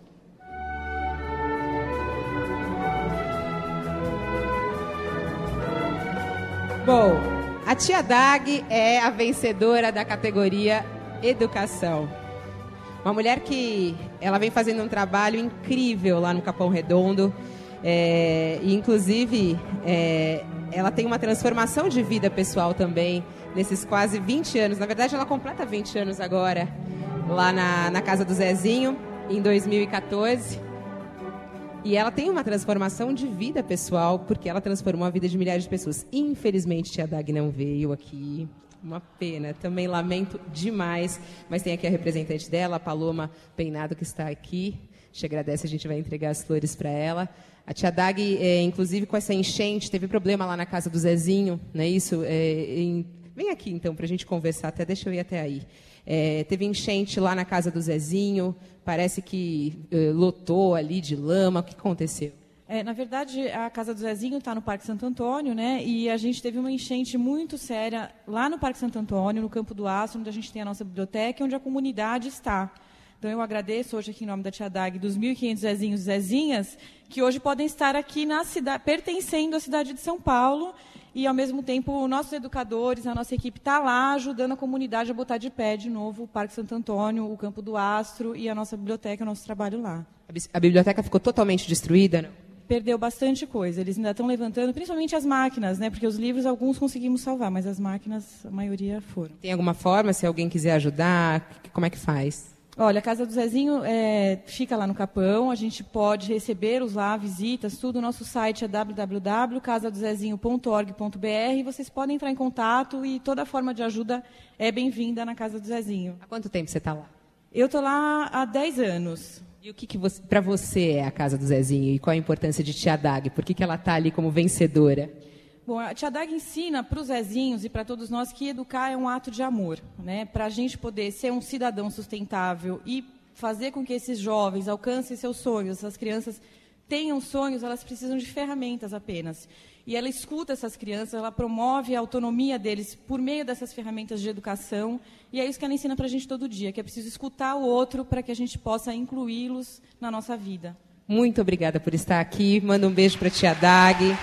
Bom, a tia Dag é a vencedora da categoria Educação. Uma mulher que ela vem fazendo um trabalho incrível lá no Capão Redondo. E, inclusive, ela tem uma transformação de vida pessoal também, nesses quase 20 anos. Na verdade, ela completa 20 anos agora, lá na casa do Zezinho, em 2014. E ela tem uma transformação de vida pessoal, porque ela transformou a vida de milhares de pessoas. Infelizmente, tia Dag não veio aqui. Uma pena, também lamento demais, mas tem aqui a representante dela, a Paloma Peinado, que está aqui. Te agradece, a gente vai entregar as flores para ela. A tia Dag, inclusive com essa enchente, teve problema lá na casa do Zezinho, não é isso? Vem aqui, então, para a gente conversar. Até deixa eu ir até aí. Teve enchente lá na casa do Zezinho. Parece que lotou ali de lama. O que aconteceu? Na verdade, a casa do Zezinho está no Parque Santo Antônio, né? E a gente teve uma enchente muito séria lá no Parque Santo Antônio, no Campo do Astro, onde a gente tem a nossa biblioteca, onde a comunidade está. Então, eu agradeço hoje aqui em nome da Tia Dag dos 1.500 Zezinhos e Zezinhas, que hoje podem estar aqui na cidade, pertencendo à cidade de São Paulo, e, ao mesmo tempo, nossos educadores, a nossa equipe está lá, ajudando a comunidade a botar de pé de novo o Parque Santo Antônio, o Campo do Astro e a nossa biblioteca, o nosso trabalho lá. A biblioteca ficou totalmente destruída, não? Perdeu bastante coisa. Eles ainda estão levantando, principalmente as máquinas, né? Porque os livros, alguns conseguimos salvar, mas as máquinas, a maioria foram. Tem alguma forma, se alguém quiser ajudar, como é que faz? Olha, a Casa do Zezinho fica lá no Capão, a gente pode recebê-los lá, visitas, tudo. O nosso site é www.casadozezinho.org.br e vocês podem entrar em contato e toda forma de ajuda é bem-vinda na Casa do Zezinho. Há quanto tempo você está lá? Eu estou lá há 10 anos. E o que para você é a Casa do Zezinho e qual a importância de Tia Dag? Por que ela está ali como vencedora? Bom, a Tia Dag ensina para os Zezinhos e para todos nós que educar é um ato de amor, né? Para a gente poder ser um cidadão sustentável e fazer com que esses jovens alcancem seus sonhos, essas crianças tenham sonhos, elas precisam de ferramentas apenas. E ela escuta essas crianças, ela promove a autonomia deles por meio dessas ferramentas de educação, e é isso que ela ensina para a gente todo dia, que é preciso escutar o outro para que a gente possa incluí-los na nossa vida. Muito obrigada por estar aqui, manda um beijo para a Tia Dag.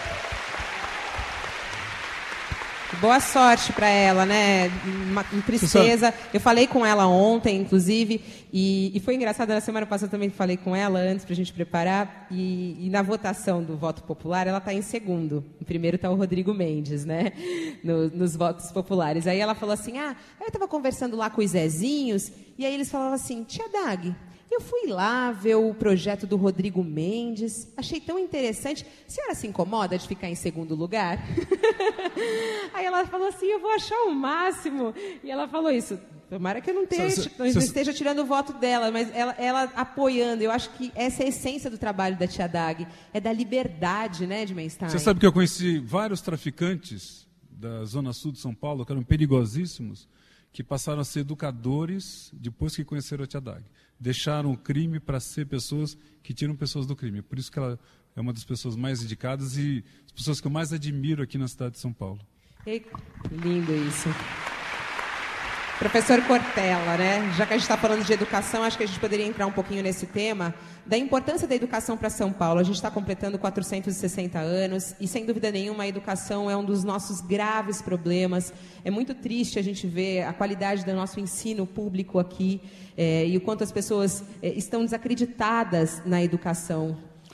Boa sorte para ela, né? Uma tristeza. Eu falei com ela ontem, inclusive, e foi engraçado. Na semana passada também falei com ela antes para a gente preparar. E na votação do voto popular, ela está em segundo. Em primeiro está o Rodrigo Mendes, né? Nos votos populares. Aí ela falou assim: eu estava conversando lá com os Zezinhos, e aí eles falavam assim: Tia Dag, eu fui lá ver o projeto do Rodrigo Mendes, achei tão interessante. A senhora se incomoda de ficar em segundo lugar? Aí ela falou assim: eu vou achar o máximo. E ela falou isso. Tomara que eu não esteja tirando o voto dela, mas ela apoiando. Eu acho que essa é a essência do trabalho da Tia Dag, é da liberdade, né, de Menstein. Você sabe que eu conheci vários traficantes da Zona Sul de São Paulo, que eram perigosíssimos, que passaram a ser educadores depois que conheceram a Tia Dag. Deixaram o crime para ser pessoas que tiram pessoas do crime. Por isso que ela é uma das pessoas mais dedicadas e as pessoas que eu mais admiro aqui na cidade de São Paulo. Lindo isso. Professor Cortella, né? Já que a gente está falando de educação, acho que a gente poderia entrar um pouquinho nesse tema da importância da educação para São Paulo. A gente está completando 460 anos e, sem dúvida nenhuma, a educação é um dos nossos graves problemas. É muito triste a gente ver a qualidade do nosso ensino público aqui e o quanto as pessoas estão desacreditadas na educação.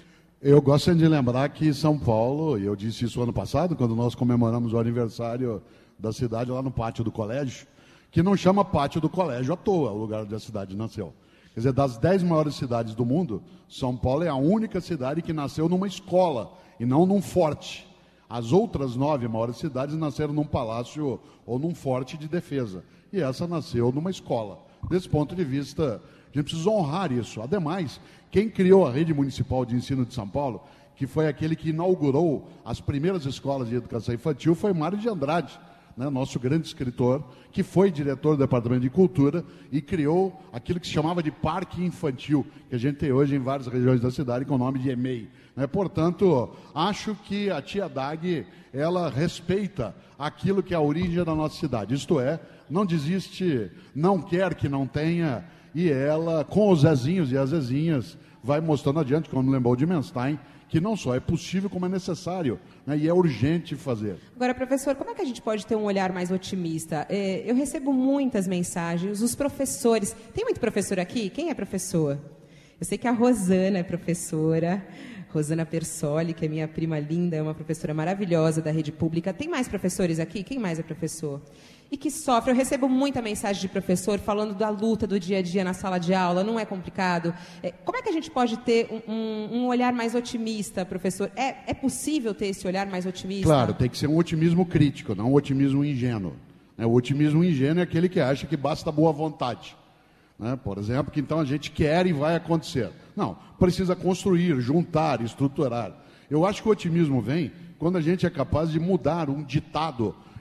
Eu gosto de lembrar que São Paulo, e eu disse isso ano passado, quando nós comemoramos o aniversário da cidade lá no pátio do colégio, que não chama pátio do colégio à toa, o lugar onde a cidade nasceu. Quer dizer, das 10 maiores cidades do mundo, São Paulo é a única cidade que nasceu numa escola e não num forte. As outras 9 maiores cidades nasceram num palácio ou num forte de defesa. E essa nasceu numa escola. Desse ponto de vista, a gente precisa honrar isso. Ademais, quem criou a rede municipal de ensino de São Paulo, que foi aquele que inaugurou as primeiras escolas de educação infantil, foi Mário de Andrade, né, nosso grande escritor, que foi diretor do Departamento de Cultura e criou aquilo que se chamava de Parque Infantil, que a gente tem hoje em várias regiões da cidade com o nome de EMEI. Né? Portanto, acho que a Tia Dag, ela respeita aquilo que é a origem da nossa cidade, isto é, não desiste, não quer que não tenha, e ela, com os Zezinhos e as Zezinhas, vai mostrando adiante, como lembrou de Menstein, que não só é possível, como é necessário, né, e é urgente fazer. Agora, professor, como é que a gente pode ter um olhar mais otimista? Eu recebo muitas mensagens, os professores... Tem muito professor aqui? Quem é professor? Eu sei que a Rosana é professora, Rosana Persoli, que é minha prima linda, é uma professora maravilhosa da rede pública. Tem mais professores aqui? Quem mais é professor? E que sofre. Eu recebo muita mensagem de professor falando da luta do dia a dia na sala de aula, não é complicado? Como é que a gente pode ter um olhar mais otimista, professor? É possível ter esse olhar mais otimista? Claro, tem que ser um otimismo crítico, não um otimismo ingênuo. O otimismo ingênuo é aquele que acha que basta boa vontade. Né? Por exemplo, que então a gente quer e vai acontecer. Não, precisa construir, juntar, estruturar. Eu acho que o otimismo vem quando a gente é capaz de mudar um ditado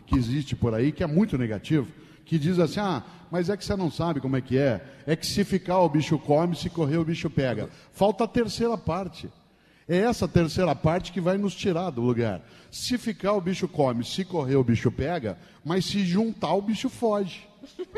que existe por aí, que é muito negativo, que diz assim, mas é que você não sabe como é que se ficar o bicho come, se correr o bicho pega. Falta a terceira parte. É essa terceira parte que vai nos tirar do lugar. Se ficar o bicho come, se correr o bicho pega, mas se juntar o bicho foge.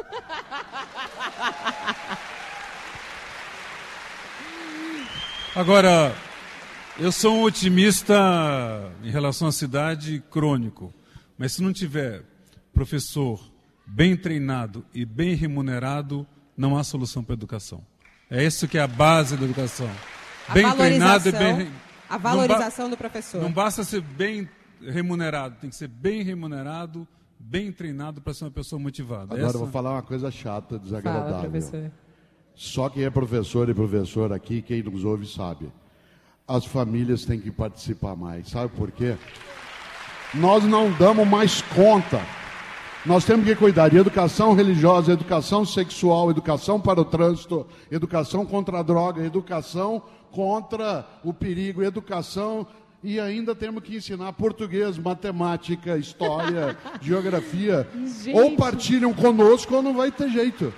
Agora, eu sou um otimista em relação à cidade crônico, mas se não tiver professor bem treinado e bem remunerado, não há solução para a educação. É isso que é a base da educação. Bem treinado e bem... A valorização do professor. Não basta ser bem remunerado, tem que ser bem remunerado, bem treinado para ser uma pessoa motivada. Agora eu vou falar uma coisa chata, desagradável. Fala, professor. Só quem é professor e professora aqui, quem nos ouve sabe. As famílias têm que participar mais. Sabe por quê? Nós não damos mais conta. Nós temos que cuidar de educação religiosa, educação sexual, educação para o trânsito, educação contra a droga, educação contra o perigo, educação, e ainda temos que ensinar português, matemática, história, geografia. Gente. Ou partilham conosco ou não vai ter jeito.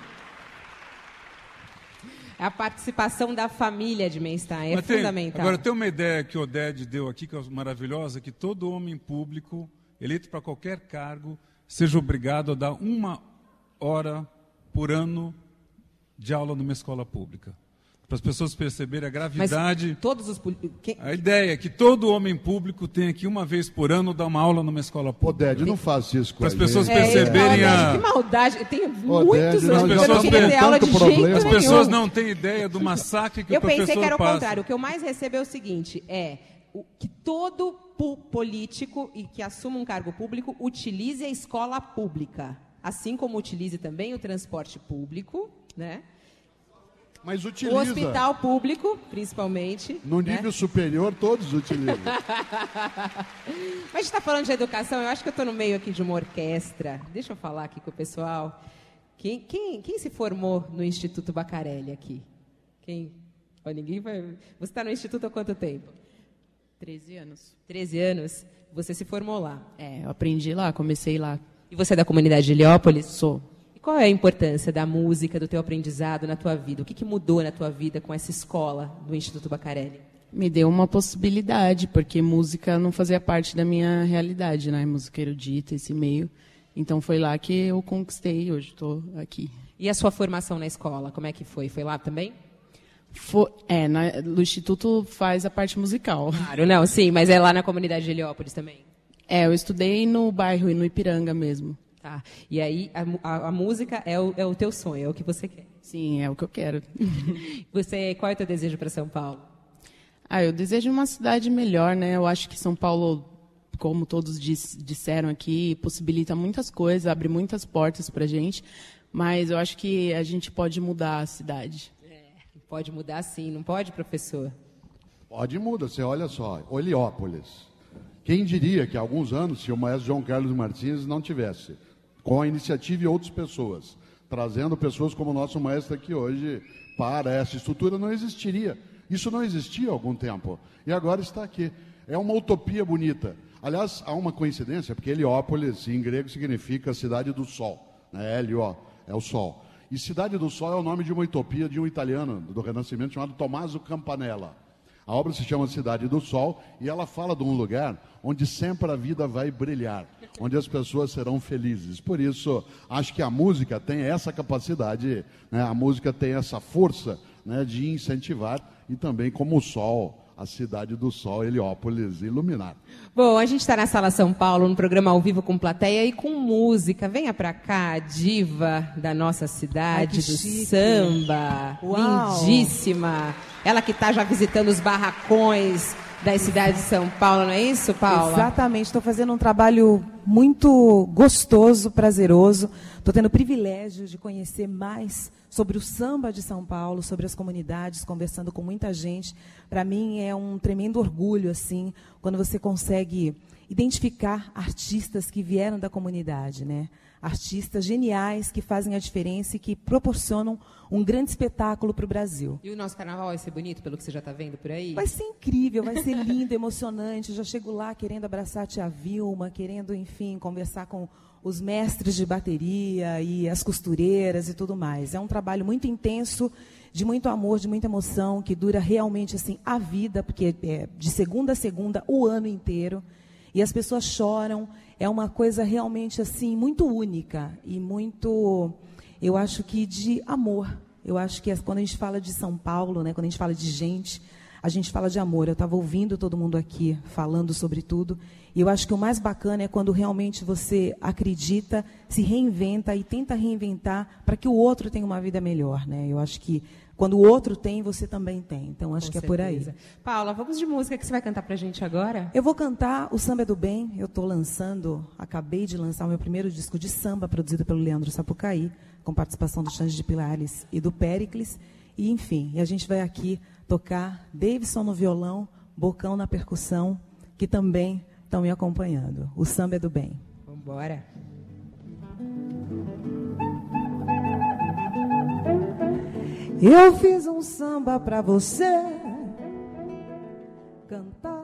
A participação da família de Menstein é fundamental. Agora, tem uma ideia que o Oded deu aqui, que é maravilhosa, que todo homem público, eleito para qualquer cargo, seja obrigado a dar 1 hora por ano de aula numa escola pública. Para as pessoas perceberem a gravidade. Mas todos os A ideia é que todo homem público tenha que 1 vez por ano dar uma aula numa escola pública. Oded, não faça isso com Para as pessoas perceberem a... Que maldade. Tem muitos anos que eu não queria ter aula de jeito nenhum. As pessoas não têm ideia do massacre que o professor passa. Eu pensei que era o contrário. O que eu mais recebo é o seguinte, que todo político e que assuma um cargo público utilize a escola pública, assim como utilize também o transporte público, né? Mas utiliza. O hospital público, principalmente. No nível superior, todos utilizam. Mas a gente está falando de educação, eu acho que eu estou no meio aqui de uma orquestra. Deixa eu falar aqui com o pessoal. Quem se formou no Instituto Bacarelli aqui? Quem? Ninguém vai... Você está no Instituto há quanto tempo? 13 anos. 13 anos? Você se formou lá? Eu aprendi lá, comecei lá. E você é da comunidade de Heliópolis? Sou. Qual é a importância da música, do teu aprendizado na tua vida? O que mudou na tua vida com essa escola do Instituto Bacarelli? Me deu uma possibilidade, porque música não fazia parte da minha realidade, né? Música erudita, esse meio. Então foi lá que eu conquistei, hoje estou aqui. E a sua formação na escola, como é que foi? Foi lá também? No Instituto faz a parte musical. Claro, não, sim, mas é lá na comunidade de Heliópolis também? Eu estudei no bairro, no Ipiranga mesmo. Tá. E aí a música é o teu sonho, é o que você quer? Sim, é o que eu quero. Qual é o teu desejo para São Paulo? Eu desejo uma cidade melhor, né? Eu acho que São Paulo, como todos disseram aqui, possibilita muitas coisas, abre muitas portas para a gente, mas eu acho que a gente pode mudar a cidade. Pode mudar sim, não pode, professor? Pode mudar, você olha só, Heliópolis. Quem diria que há alguns anos, se o maestro João Carlos Martins não tivesse, com a iniciativa e outras pessoas, trazendo pessoas como o nosso maestro aqui hoje para essa estrutura, não existiria. Isso não existia há algum tempo. E agora está aqui. É uma utopia bonita. Aliás, há uma coincidência, porque Heliópolis, em grego, significa cidade do sol. Helio é o sol. E Cidade do Sol é o nome de uma utopia de um italiano do Renascimento chamado Tommaso Campanella. A obra se chama Cidade do Sol e ela fala de um lugar onde sempre a vida vai brilhar, onde as pessoas serão felizes. Por isso, acho que a música tem essa capacidade, né? A música tem essa força, né, de incentivar e também como o sol, a Cidade do Sol, Heliópolis, iluminar. Bom, a gente está na Sala São Paulo, no programa ao vivo com plateia e com música. Venha para cá, a diva da nossa cidade, do chique. Samba, Uau. lindíssima. Ela que está já visitando os barracões da cidade de São Paulo, não é isso, Paula? Exatamente, estou fazendo um trabalho muito gostoso, prazeroso. Estou tendo o privilégio de conhecer mais sobre o samba de São Paulo, sobre as comunidades, conversando com muita gente. Para mim é um tremendo orgulho, assim, quando você consegue identificar artistas que vieram da comunidade, né? Artistas geniais que fazem a diferença e que proporcionam um grande espetáculo para o Brasil. E o nosso carnaval vai ser bonito, pelo que você já está vendo por aí? Vai ser incrível, vai ser lindo, emocionante. Eu já chego lá querendo abraçar a tia Vilma, querendo, enfim, conversar com os mestres de bateria e as costureiras e tudo mais. É um trabalho muito intenso, de muito amor, de muita emoção, que dura realmente assim a vida, porque é de segunda a segunda, o ano inteiro. E as pessoas choram. É uma coisa realmente assim muito única e muito, eu acho que de amor. Eu acho que quando a gente fala de São Paulo, né, quando a gente fala de gente, a gente fala de amor. Eu estava ouvindo todo mundo aqui falando sobre tudo. E eu acho que o mais bacana é quando realmente você acredita, se reinventa e tenta reinventar para que o outro tenha uma vida melhor, né? Eu acho que quando o outro tem, você também tem. Então, acho que é por aí. Paula, vamos de música que você vai cantar para a gente agora? Eu vou cantar o Samba é do Bem. Eu estou acabei de lançar o meu primeiro disco de samba, produzido pelo Leandro Sapucaí, com participação do Xande de Pilares e do Péricles. E, enfim, a gente vai aqui tocar Davidson no violão, Bocão na percussão, que também estão me acompanhando. O Samba é do Bem. Vamos embora. Eu fiz um samba pra você cantar,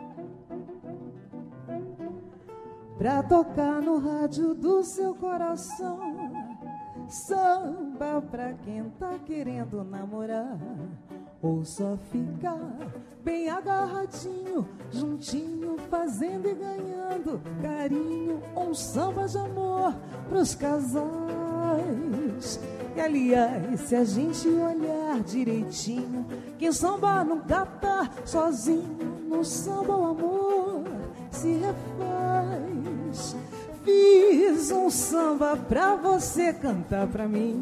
pra tocar no rádio do seu coração. Samba pra quem tá querendo namorar ou só ficar bem agarradinho, juntinho, fazendo e ganhando carinho. Um samba de amor pros casais. E, aliás, se a gente olhar direitinho, quem samba nunca tá sozinho. No samba o amor se refaz. Fiz um samba pra você cantar pra mim.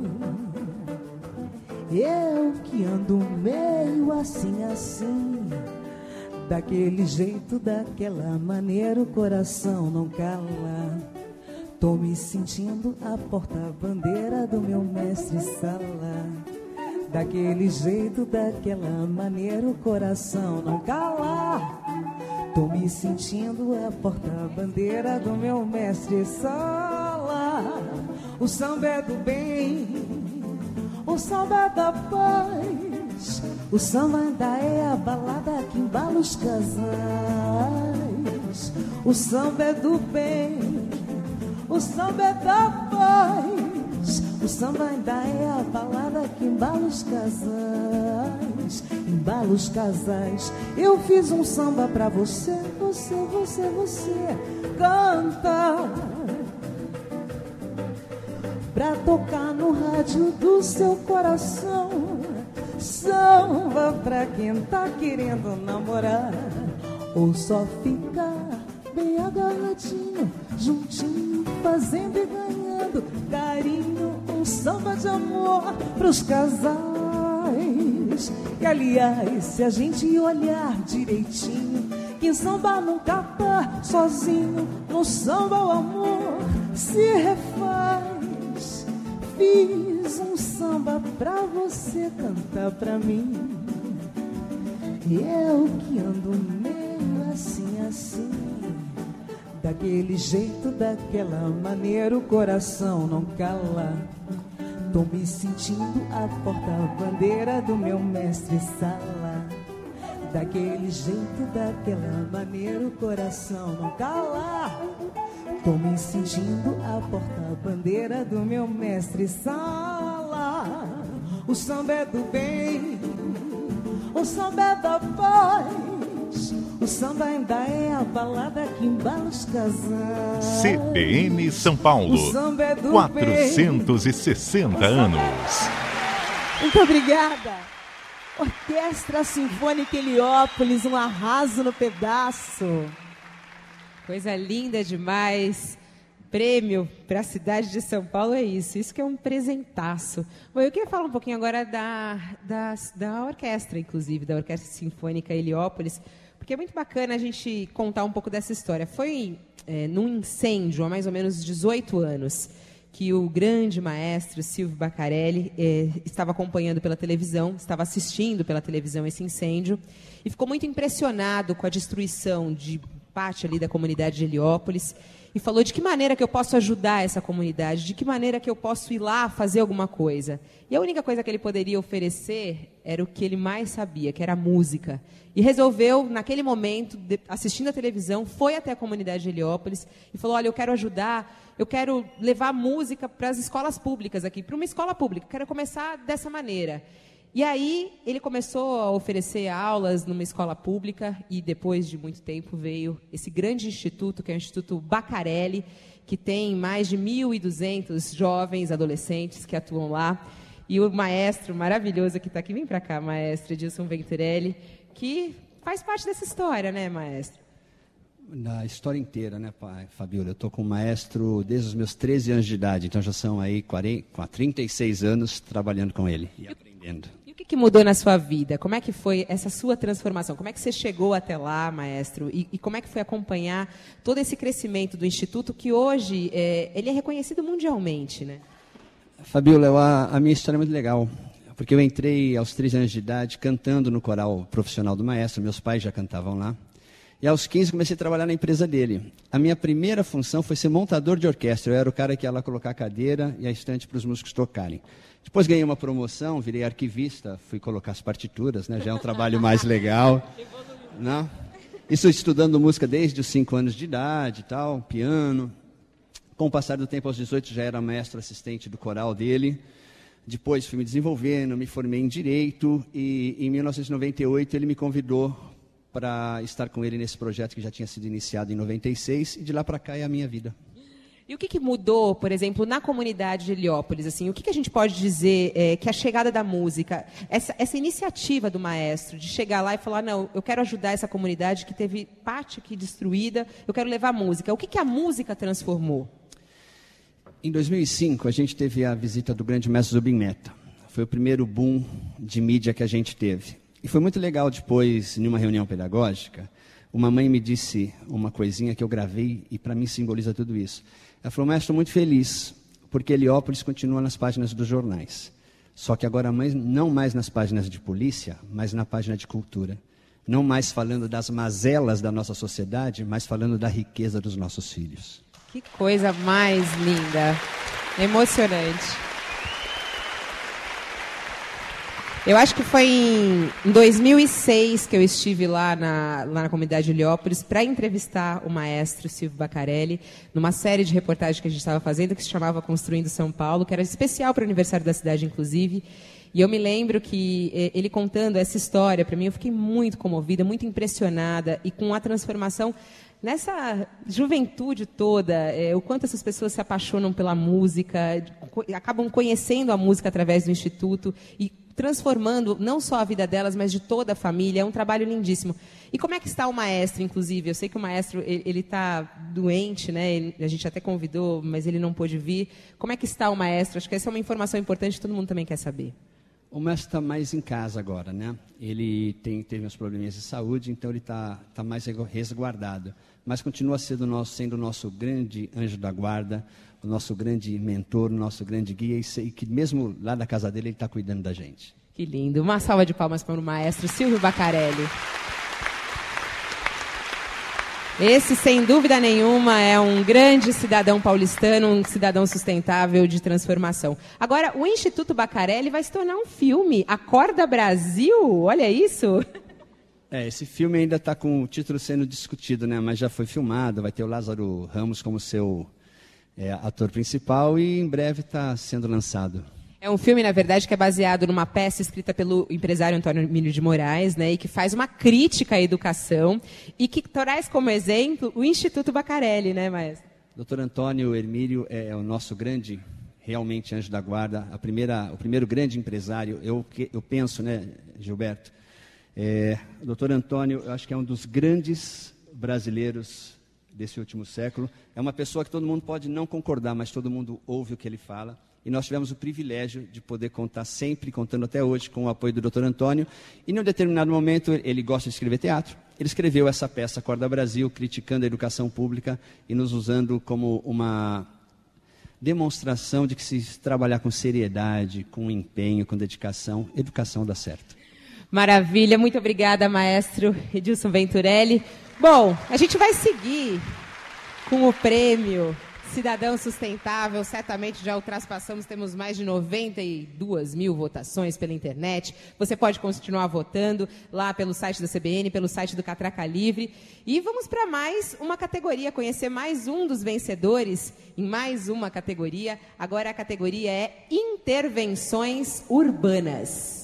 Eu que ando meio assim, daquele jeito, daquela maneira, o coração não cala. Tô me sentindo a porta-bandeira do meu mestre Sala. Daquele jeito, daquela maneira, o coração não cala. Tô me sentindo a porta-bandeira do meu mestre Sala. O samba é do bem, o samba é da paz. O samba ainda é a balada que embala os casais. O samba é do bem, o samba é da paz. O samba ainda é a balada que embala os casais. Embala os casais. Eu fiz um samba pra você, você canta, pra tocar no rádio do seu coração. Samba pra quem tá querendo namorar ou só ficar bem agarradinho, juntinho, fazendo e ganhando carinho. Um samba de amor pros casais. E, aliás, se a gente olhar direitinho, quem samba nunca tá sozinho. No samba o amor se refaz. Fiz um samba pra você cantar pra mim. Eu que ando meio assim, daquele jeito, daquela maneira, o coração não cala. Tô me sentindo a porta-bandeira do meu mestre Sala. Daquele jeito, daquela maneira, o coração não cala. Tô me sentindo a porta-bandeira do meu mestre Sala. O samba é do bem, o samba é da paz. O samba ainda é a balada que embala os casais. CBN São Paulo, O samba é do 460 anos. Muito obrigada. Orquestra Sinfônica Heliópolis, um arraso no pedaço. Coisa linda demais. Prêmio para a cidade de São Paulo é isso que é um presentaço. Bom, eu queria falar um pouquinho agora da orquestra, inclusive, da Orquestra Sinfônica Heliópolis, porque é muito bacana a gente contar um pouco dessa história. Foi num incêndio há mais ou menos 18 anos que o grande maestro Silvio Baccarelli estava acompanhando pela televisão, estava assistindo pela televisão esse incêndio e ficou muito impressionado com a destruição de parte ali da comunidade de Heliópolis, e falou de que maneira que eu posso ajudar essa comunidade, de que maneira que eu posso ir lá fazer alguma coisa. E a única coisa que ele poderia oferecer era o que ele mais sabia, que era a música. E resolveu, naquele momento, assistindo a televisão, foi até a comunidade de Heliópolis e falou, olha, eu quero ajudar, eu quero levar música para as escolas públicas aqui, para uma escola pública, quero começar dessa maneira. E aí ele começou a oferecer aulas numa escola pública e depois de muito tempo veio esse grande instituto, que é o Instituto Bacarelli, que tem mais de 1.200 jovens, adolescentes que atuam lá. E o maestro maravilhoso que está aqui, vem para cá, maestro Edilson Venturelli, que faz parte dessa história, né, maestro? Na história inteira, né, Fabiola? Eu estou com o maestro desde os meus 13 anos de idade, então já são aí 36 anos trabalhando com ele e aprendendo. E o que mudou na sua vida? Como é que foi essa sua transformação? Como é que você chegou até lá, maestro? E como é que foi acompanhar todo esse crescimento do Instituto, que hoje ele é reconhecido mundialmente, né? Fabiola, a minha história é muito legal, porque eu entrei aos 13 anos de idade cantando no coral profissional do maestro, meus pais já cantavam lá, e aos 15 comecei a trabalhar na empresa dele. A minha primeira função foi ser montador de orquestra, eu era o cara que ia lá colocar a cadeira e a estante para os músicos tocarem. Depois ganhei uma promoção, virei arquivista, fui colocar as partituras, né, já é um trabalho mais legal. Não? Isso estudando música desde os 5 anos de idade, tal, piano. Com o passar do tempo, aos 18, já era maestro assistente do coral dele. Depois fui me desenvolvendo, me formei em Direito e em 1998 ele me convidou para estar com ele nesse projeto que já tinha sido iniciado em 96 e de lá para cá é a minha vida. E o que mudou, por exemplo, na comunidade de Heliópolis? Assim, o que a gente pode dizer que a chegada da música, essa iniciativa do maestro de chegar lá e falar, não, eu quero ajudar essa comunidade que teve parte aqui destruída, eu quero levar música. O que a música transformou? Em 2005, a gente teve a visita do grande mestre Zubin Mehta. Foi o primeiro boom de mídia que a gente teve. E foi muito legal depois, em uma reunião pedagógica, uma mãe me disse uma coisinha que eu gravei e para mim simboliza tudo isso. Ela falou, mestre, estou muito feliz, porque Heliópolis continua nas páginas dos jornais. Só que agora não mais nas páginas de polícia, mas na página de cultura. Não mais falando das mazelas da nossa sociedade, mas falando da riqueza dos nossos filhos. Que coisa mais linda, emocionante. Eu acho que foi em 2006 que eu estive lá na comunidade de Heliópolis para entrevistar o maestro Silvio Bacarelli, numa série de reportagens que a gente estava fazendo, que se chamava Construindo São Paulo, que era especial para o aniversário da cidade, inclusive. E eu me lembro que ele contando essa história, para mim, eu fiquei muito comovida, muito impressionada, e com a transformação nessa juventude toda, o quanto essas pessoas se apaixonam pela música, acabam conhecendo a música através do Instituto e transformando não só a vida delas, mas de toda a família. É um trabalho lindíssimo. E como é que está o maestro, inclusive? Eu sei que o maestro ele está doente, né? A gente até convidou, mas ele não pôde vir. Como é que está o maestro? Acho que essa é uma informação importante que todo mundo também quer saber. O mestre está mais em casa agora, né? Ele teve uns probleminhas de saúde, então ele está mais resguardado. Mas continua sendo o nosso grande anjo da guarda, o nosso grande mentor, o nosso grande guia, e que mesmo lá da casa dele, ele está cuidando da gente. Que lindo. Uma salva de palmas para o maestro Silvio Bacarelli. Esse, sem dúvida nenhuma, é um grande cidadão paulistano, um cidadão sustentável de transformação. Agora, o Instituto Bacarelli vai se tornar um filme, Acorda Brasil, olha isso. Esse filme ainda está com o título sendo discutido, né? Mas já foi filmado, vai ter o Lázaro Ramos como seu ator principal e em breve está sendo lançado. É um filme, na verdade, que é baseado numa peça escrita pelo empresário Antônio Emílio de Moraes, né, e que faz uma crítica à educação e que traz como exemplo o Instituto Bacarelli, né, maestro? Dr. Antônio Emílio é o nosso grande, realmente, anjo da guarda, o primeiro grande empresário, eu penso, né, Gilberto, o Dr. Antônio, eu acho que é um dos grandes brasileiros desse último século. É uma pessoa que todo mundo pode não concordar, mas todo mundo ouve o que ele fala. E nós tivemos o privilégio de poder contar sempre, contando até hoje, com o apoio do Dr. Antônio. E, em um determinado momento, ele gosta de escrever teatro. Ele escreveu essa peça, Acorda Brasil, criticando a educação pública e nos usando como uma demonstração de que se trabalhar com seriedade, com empenho, com dedicação, educação dá certo. Maravilha. Muito obrigada, maestro Edilson Venturelli. Bom, a gente vai seguir com o prêmio Cidadão Sustentável. Certamente já ultrapassamos, temos mais de 92 mil votações pela internet. Você pode continuar votando lá pelo site da CBN, pelo site do Catraca Livre. E vamos para mais uma categoria, conhecer mais um dos vencedores em mais uma categoria. Agora a categoria é Intervenções Urbanas.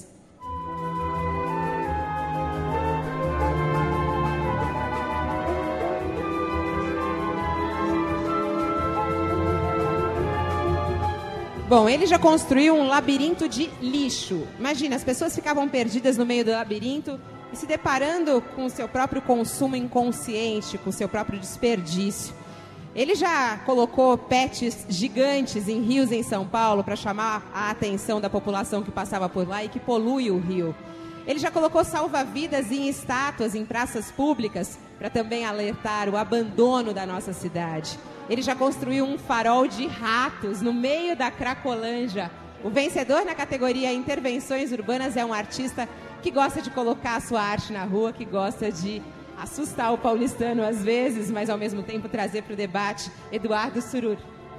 Bom, ele já construiu um labirinto de lixo. Imagina, as pessoas ficavam perdidas no meio do labirinto e se deparando com o seu próprio consumo inconsciente, com o seu próprio desperdício. Ele já colocou pets gigantes em rios em São Paulo para chamar a atenção da população que passava por lá e que polui o rio. Ele já colocou salva-vidas em estátuas em praças públicas para também alertar o abandono da nossa cidade. Ele já construiu um farol de ratos no meio da Cracolândia. O vencedor na categoria Intervenções Urbanas é um artista que gosta de colocar a sua arte na rua, que gosta de assustar o paulistano às vezes, mas ao mesmo tempo trazer para o debate Eduardo Surur.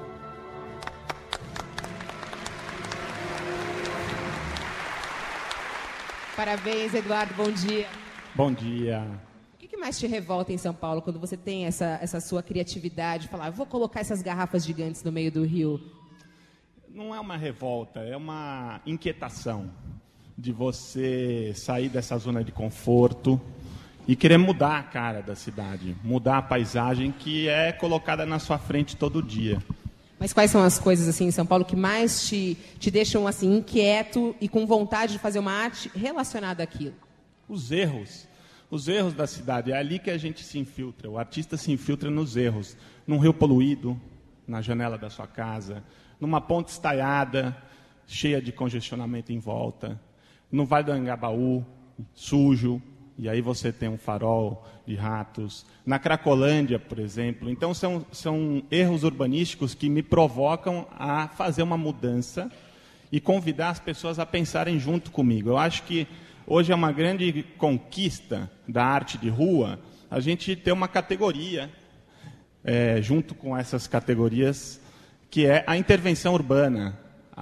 Parabéns, Eduardo, bom dia. Bom dia. O que mais te revolta em São Paulo quando você tem essa sua criatividade? Falar, vou colocar essas garrafas gigantes no meio do rio. Não é uma revolta, é uma inquietação de você sair dessa zona de conforto e querer mudar a cara da cidade, mudar a paisagem que é colocada na sua frente todo dia. Mas quais são as coisas assim em São Paulo que mais te deixam assim inquieto e com vontade de fazer uma arte relacionada àquilo? Os erros da cidade, é ali que a gente se infiltra, o artista se infiltra nos erros, num rio poluído, na janela da sua casa, numa ponte estaiada, cheia de congestionamento em volta, no Vale do Anhangabaú, sujo, e aí você tem um farol de ratos, na Cracolândia, por exemplo. Então são erros urbanísticos que me provocam a fazer uma mudança e convidar as pessoas a pensarem junto comigo. Eu acho que hoje é uma grande conquista da arte de rua a gente ter uma categoria, junto com essas categorias, que é a intervenção urbana,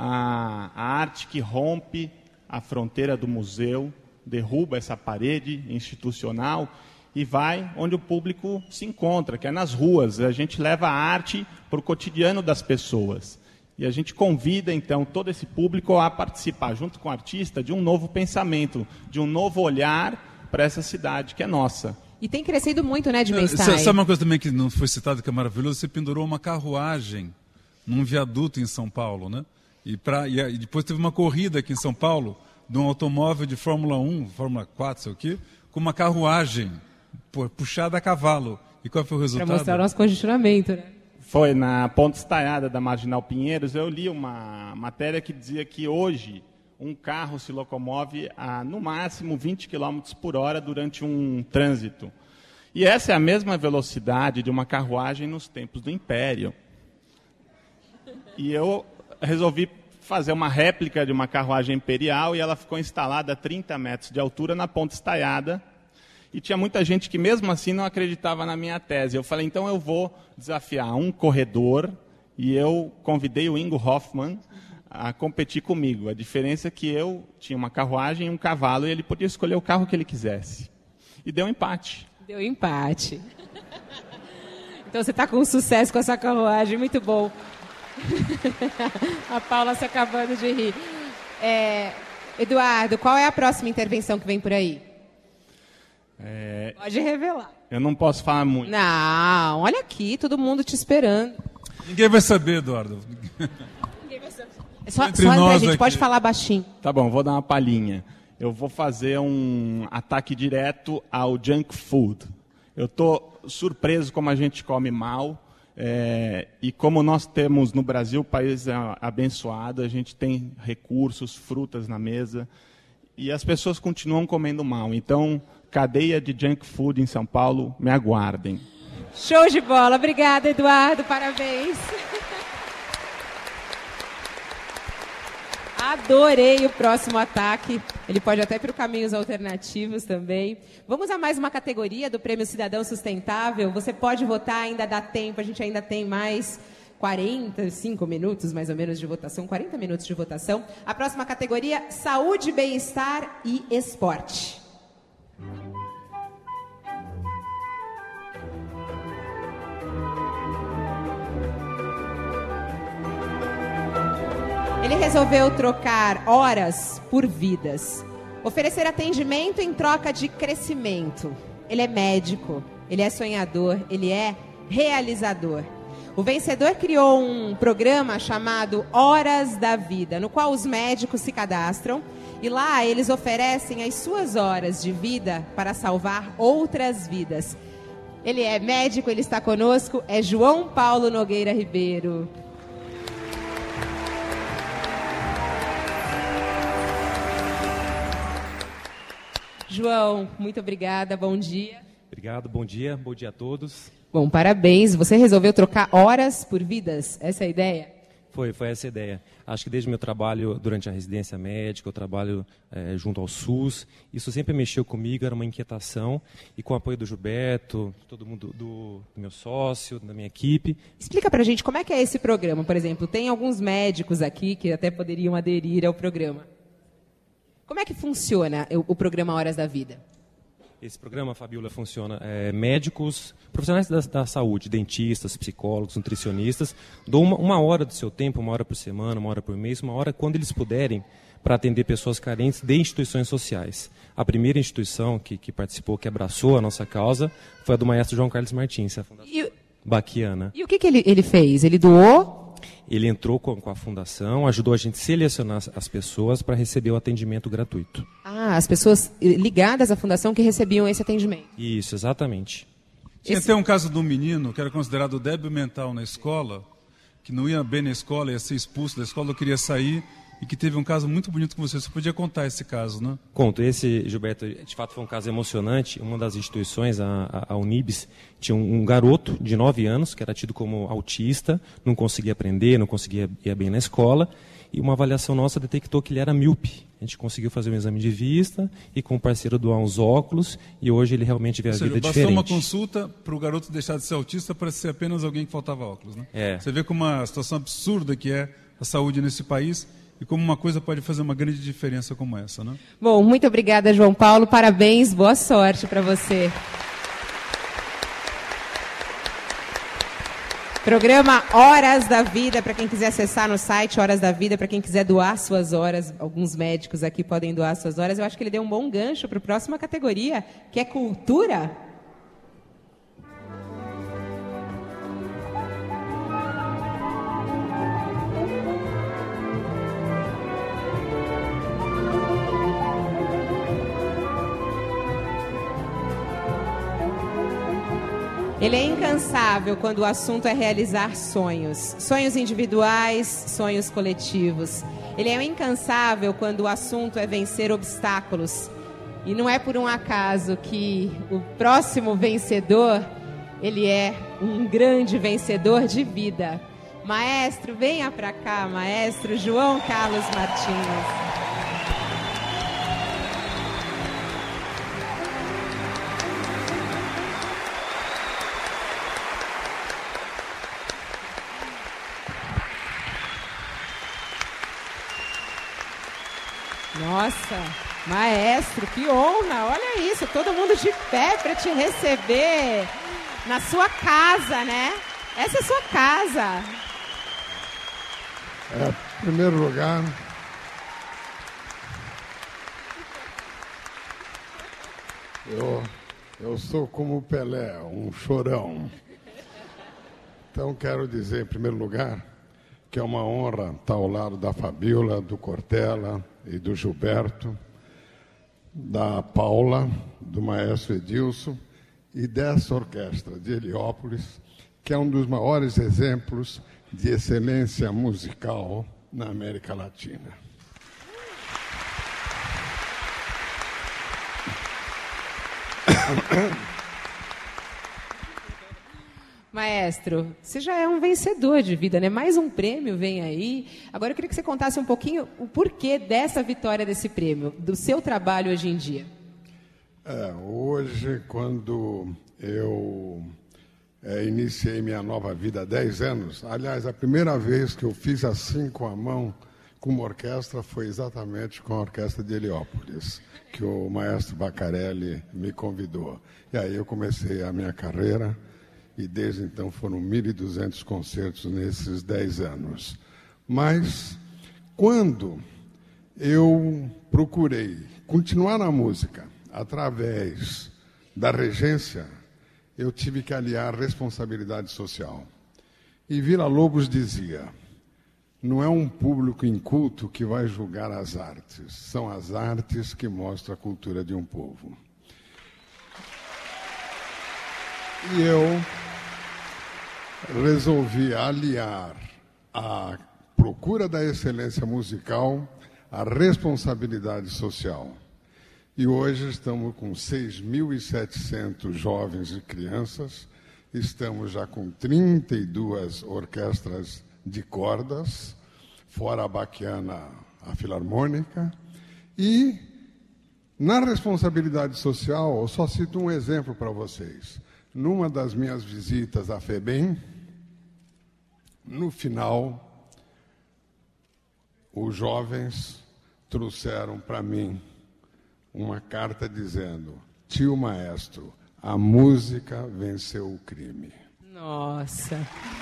a arte que rompe a fronteira do museu, derruba essa parede institucional e vai onde o público se encontra, que é nas ruas. A gente leva a arte para o cotidiano das pessoas. E a gente convida, então, todo esse público a participar, junto com o artista, de um novo pensamento, de um novo olhar para essa cidade, que é nossa. E tem crescido muito, né, de Bem-Estar. Sabe uma coisa também que não foi citada, que é maravilhoso? Você pendurou uma carruagem num viaduto em São Paulo, né? E depois teve uma corrida aqui em São Paulo, de um automóvel de Fórmula 1, Fórmula 4, sei o quê, com uma carruagem puxada a cavalo. E qual foi o resultado? Para mostrar o nosso congestionamento, né? Foi na ponte estaiada da Marginal Pinheiros, eu li uma matéria que dizia que hoje um carro se locomove a, no máximo, 20 km por hora durante um trânsito. E essa é a mesma velocidade de uma carruagem nos tempos do Império. E eu resolvi fazer uma réplica de uma carruagem imperial e ela ficou instalada a 30 metros de altura na ponte estaiada. E tinha muita gente que, mesmo assim, não acreditava na minha tese. Eu falei, então eu vou desafiar um corredor, e eu convidei o Ingo Hoffmann a competir comigo. A diferença é que eu tinha uma carruagem e um cavalo, e ele podia escolher o carro que ele quisesse. E deu um empate. Deu empate. Então você está com sucesso com essa carruagem, muito bom. A Paula se acabando de rir. Eduardo, qual é a próxima intervenção que vem por aí? Pode revelar. Eu não posso falar muito. Não, olha aqui, todo mundo te esperando. Ninguém vai saber, Eduardo. Ninguém vai saber. Só entre a gente aqui. Pode falar baixinho. Tá bom, vou dar uma palhinha. Eu vou fazer um ataque direto ao junk food. Eu estou surpreso como a gente come mal. E como nós temos no Brasil, o país é abençoado, a gente tem recursos, frutas na mesa, e as pessoas continuam comendo mal. Então, cadeia de junk food em São Paulo, me aguardem. Show de bola. Obrigada, Eduardo. Parabéns. Adorei o próximo ataque. Ele pode até ir para caminhos alternativos também. Vamos a mais uma categoria do Prêmio Cidadão Sustentável. Você pode votar, ainda dá tempo. A gente ainda tem mais 45 minutos, mais ou menos, de votação. 40 minutos de votação. A próxima categoria, Saúde, Bem-Estar e Esporte. Ele resolveu trocar horas por vidas. Oferecer atendimento em troca de crescimento. Ele é médico, ele é sonhador, ele é realizador. O vencedor criou um programa chamado Horas da Vida, no qual os médicos se cadastram e lá eles oferecem as suas horas de vida para salvar outras vidas. Ele é médico, ele está conosco, é João Paulo Nogueira Ribeiro. João, muito obrigada, bom dia. Obrigado, bom dia a todos. Bom, parabéns. Você resolveu trocar horas por vidas? Essa é a ideia? Foi essa a ideia. Acho que desde o meu trabalho durante a residência médica, eu trabalho junto ao SUS, isso sempre mexeu comigo, era uma inquietação, e com o apoio do Gilberto, todo mundo, do meu sócio, da minha equipe. Explica pra gente como é que é esse programa, por exemplo. Tem alguns médicos aqui que até poderiam aderir ao programa. Como é que funciona o programa Horas da Vida? Esse programa, Fabiola, funciona médicos, profissionais da saúde, dentistas, psicólogos, nutricionistas, dão uma hora do seu tempo, 1 hora por semana, 1 hora por mês, 1 hora quando eles puderem, para atender pessoas carentes de instituições sociais. A primeira instituição que participou, que abraçou a nossa causa, foi a do maestro João Carlos Martins, a Fundação Baquiana. E o que ele fez? Ele doou? Ele entrou com a fundação, ajudou a gente a selecionar as pessoas para receber o atendimento gratuito. Ah, as pessoas ligadas à fundação que recebiam esse atendimento. Isso, exatamente. Tinha até um caso de um menino que era considerado débil mental na escola, que não ia bem na escola, ia ser expulso da escola, queria sair, e que teve um caso muito bonito com você. Você podia contar esse caso, né? Conto. Esse, Gilberto, de fato foi um caso emocionante. Uma das instituições, a Unibis, tinha um garoto de 9 anos, que era tido como autista, não conseguia aprender, não conseguia ir bem na escola, e uma avaliação nossa detectou que ele era míope. A gente conseguiu fazer um exame de vista e com o parceiro doar uns óculos, e hoje ele realmente vê a vida diferente. Bastou uma consulta para o garoto deixar de ser autista para ser apenas alguém que faltava óculos, né? Você vê como uma situação absurda que é a saúde nesse país, e como uma coisa pode fazer uma grande diferença como essa, né? Bom, muito obrigada, João Paulo. Parabéns, boa sorte para você. Programa Horas da Vida, para quem quiser acessar no site Horas da Vida, para quem quiser doar suas horas. Alguns médicos aqui podem doar suas horas. Eu acho que ele deu um bom gancho para a próxima categoria, que é cultura. Ele é incansável quando o assunto é realizar sonhos. Sonhos individuais, sonhos coletivos. Ele é incansável quando o assunto é vencer obstáculos. E não é por um acaso que o próximo vencedor, ele é um grande vencedor de vida. Maestro, venha para cá, maestro João Carlos Martins. Nossa, maestro, que honra, olha isso, todo mundo de pé para te receber na sua casa, né? Essa é a sua casa. Em primeiro lugar, eu sou como o Pelé, um chorão. Então quero dizer, em primeiro lugar, que é uma honra estar ao lado da Fabiola, do Cortella e do Gilberto, da Paula, do maestro Edilson e dessa orquestra de Heliópolis, que é um dos maiores exemplos de excelência musical na América Latina. Maestro, você já é um vencedor de vida, né? Mais um prêmio vem aí. Agora eu queria que você contasse um pouquinho o porquê dessa vitória desse prêmio, do seu trabalho hoje em dia. Hoje, quando eu iniciei minha nova vida há 10 anos, aliás, a primeira vez que eu fiz assim com a mão, com uma orquestra, foi exatamente com a Orquestra de Heliópolis, que o maestro Baccarelli me convidou. E aí eu comecei a minha carreira, e desde então foram 1.200 concertos nesses 10 anos. Mas, quando eu procurei continuar na música através da regência, eu tive que aliar responsabilidade social. E Villa-Lobos dizia: não é um público inculto que vai julgar as artes, são as artes que mostram a cultura de um povo. E eu resolvi aliar a procura da excelência musical à responsabilidade social. E hoje estamos com 6.700 jovens e crianças, estamos já com 32 orquestras de cordas, fora a Baquiana, a Filarmônica, e na responsabilidade social, eu só cito um exemplo para vocês. Numa das minhas visitas à FEBEM, no final, os jovens trouxeram para mim uma carta dizendo: tio maestro, a música venceu o crime. Nossa.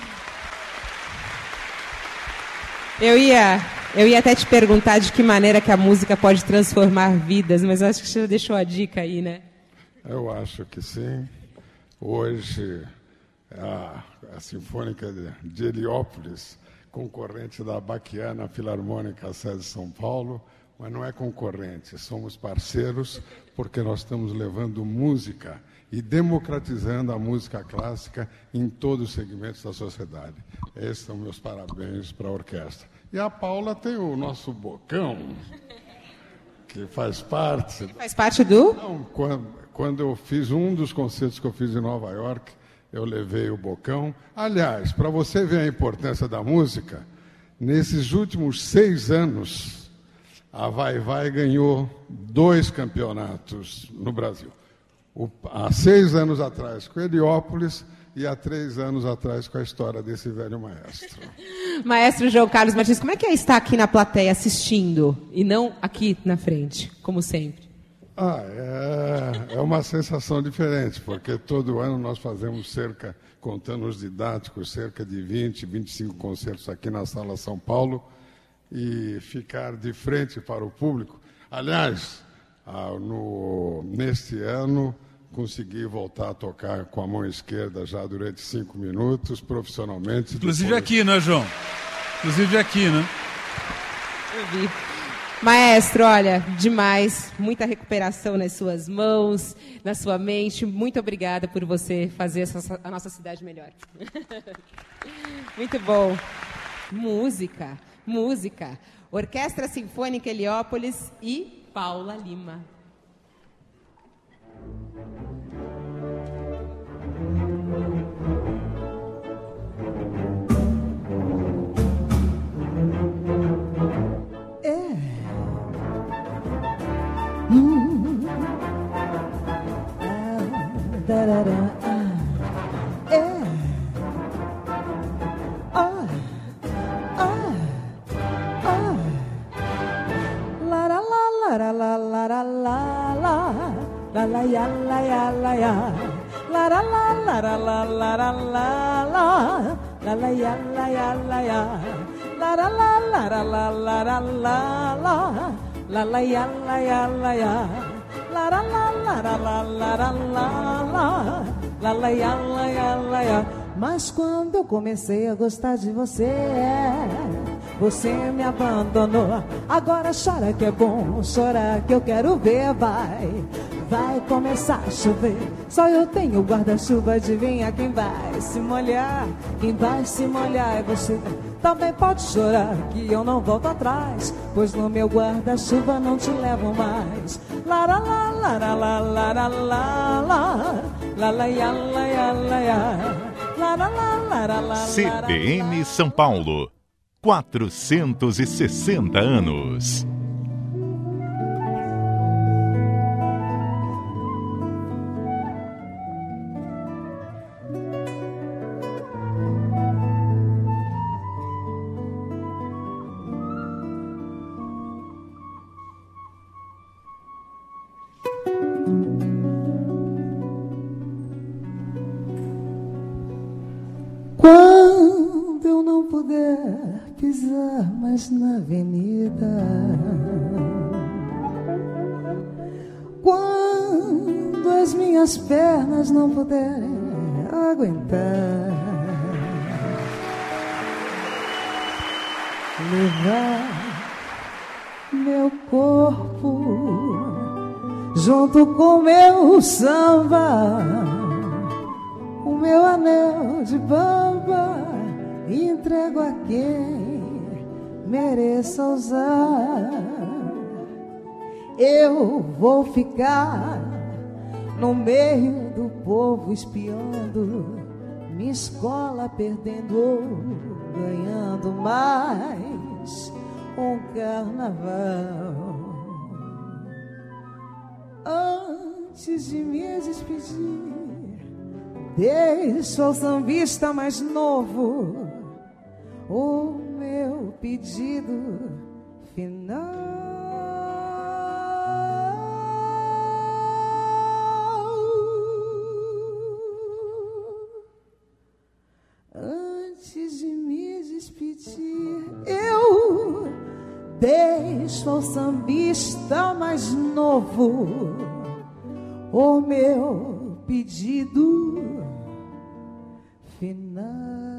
Eu ia até te perguntar de que maneira que a música pode transformar vidas, mas acho que você já deixou a dica aí, né? Eu acho que sim. Hoje, a Sinfônica de Heliópolis, concorrente da Baquiana Filarmônica sede de São Paulo, mas não é concorrente, somos parceiros, porque nós estamos levando música e democratizando a música clássica em todos os segmentos da sociedade. Esses são meus parabéns para a orquestra. E a Paula tem o nosso bocão, que faz parte... Faz parte do? Não, quando eu fiz um dos concertos que eu fiz em Nova York, eu levei o bocão. Aliás, para você ver a importância da música, nesses últimos 6 anos, a Vai-Vai ganhou 2 campeonatos no Brasil. Há 6 anos atrás com Heliópolis e há 3 anos atrás com a história desse velho maestro. Maestro João Carlos Martins, como é que é estar aqui na plateia assistindo e não aqui na frente, como sempre? É uma sensação diferente, porque todo ano nós fazemos contando os didáticos, cerca de 20, 25 concertos aqui na Sala São Paulo, e ficar de frente para o público. Aliás, neste ano, consegui voltar a tocar com a mão esquerda já durante 5 minutos, profissionalmente. Inclusive aqui, né, João? Inclusive aqui, né? Eu vi. Maestro, olha, demais, muita recuperação nas suas mãos, na sua mente. Muito obrigada por você fazer a nossa cidade melhor. Muito bom. Música. Orquestra Sinfônica Heliópolis e Paula Lima. Mas quando eu comecei a gostar de você, você me abandonou. Agora chora que é bom, chora que eu quero ver. Vai começar a chover, só eu tenho guarda-chuva. Adivinha quem vai se molhar? Quem vai se molhar é você. Também pode chorar que eu não volto atrás, pois no meu guarda-chuva não te levo mais. Lara la lara la lara la la la la la la la la CBN São Paulo, 460 anos. Quando eu não puder pisar mais na avenida, quando as minhas pernas não puderem aguentar, levar meu corpo junto com meu samba, o meu anel de bamba, entrego a quem mereça usar. Eu vou ficar no meio do povo espiando, minha escola perdendo ou ganhando mais um carnaval. Antes de me despedir, deixo ao sambista mais novo o meu pedido final. Antes de me despedir, eu deixo ao sambista mais novo o meu pedido final.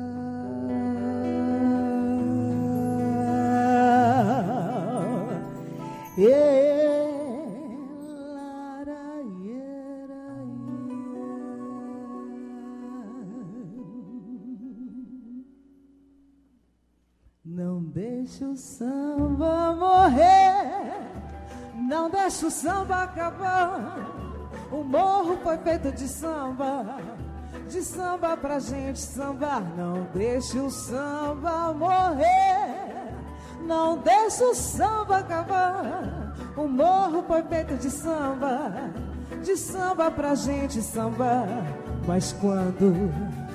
Não deixe o samba morrer, não deixe o samba acabar. O morro foi feito de samba pra gente sambar. Não deixe o samba morrer, não deixe o samba acabar. O morro foi feito de samba pra gente sambar. Mas quando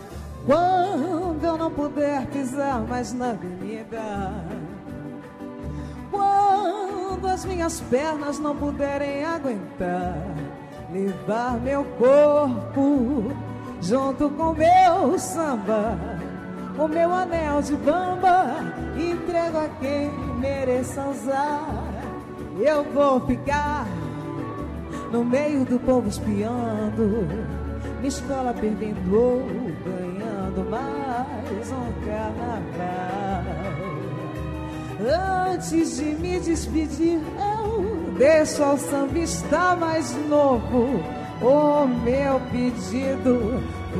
eu não puder pisar mais na avenida, quando as minhas pernas não puderem aguentar, levar meu corpo junto com meu samba, o meu anel de bamba, entrego a quem mereça usar. Eu vou ficar no meio do povo espiando, minha escola perdendo ou ganhando mais um carnaval. Antes de me despedir, eu deixo ao sambista mais novo o meu pedido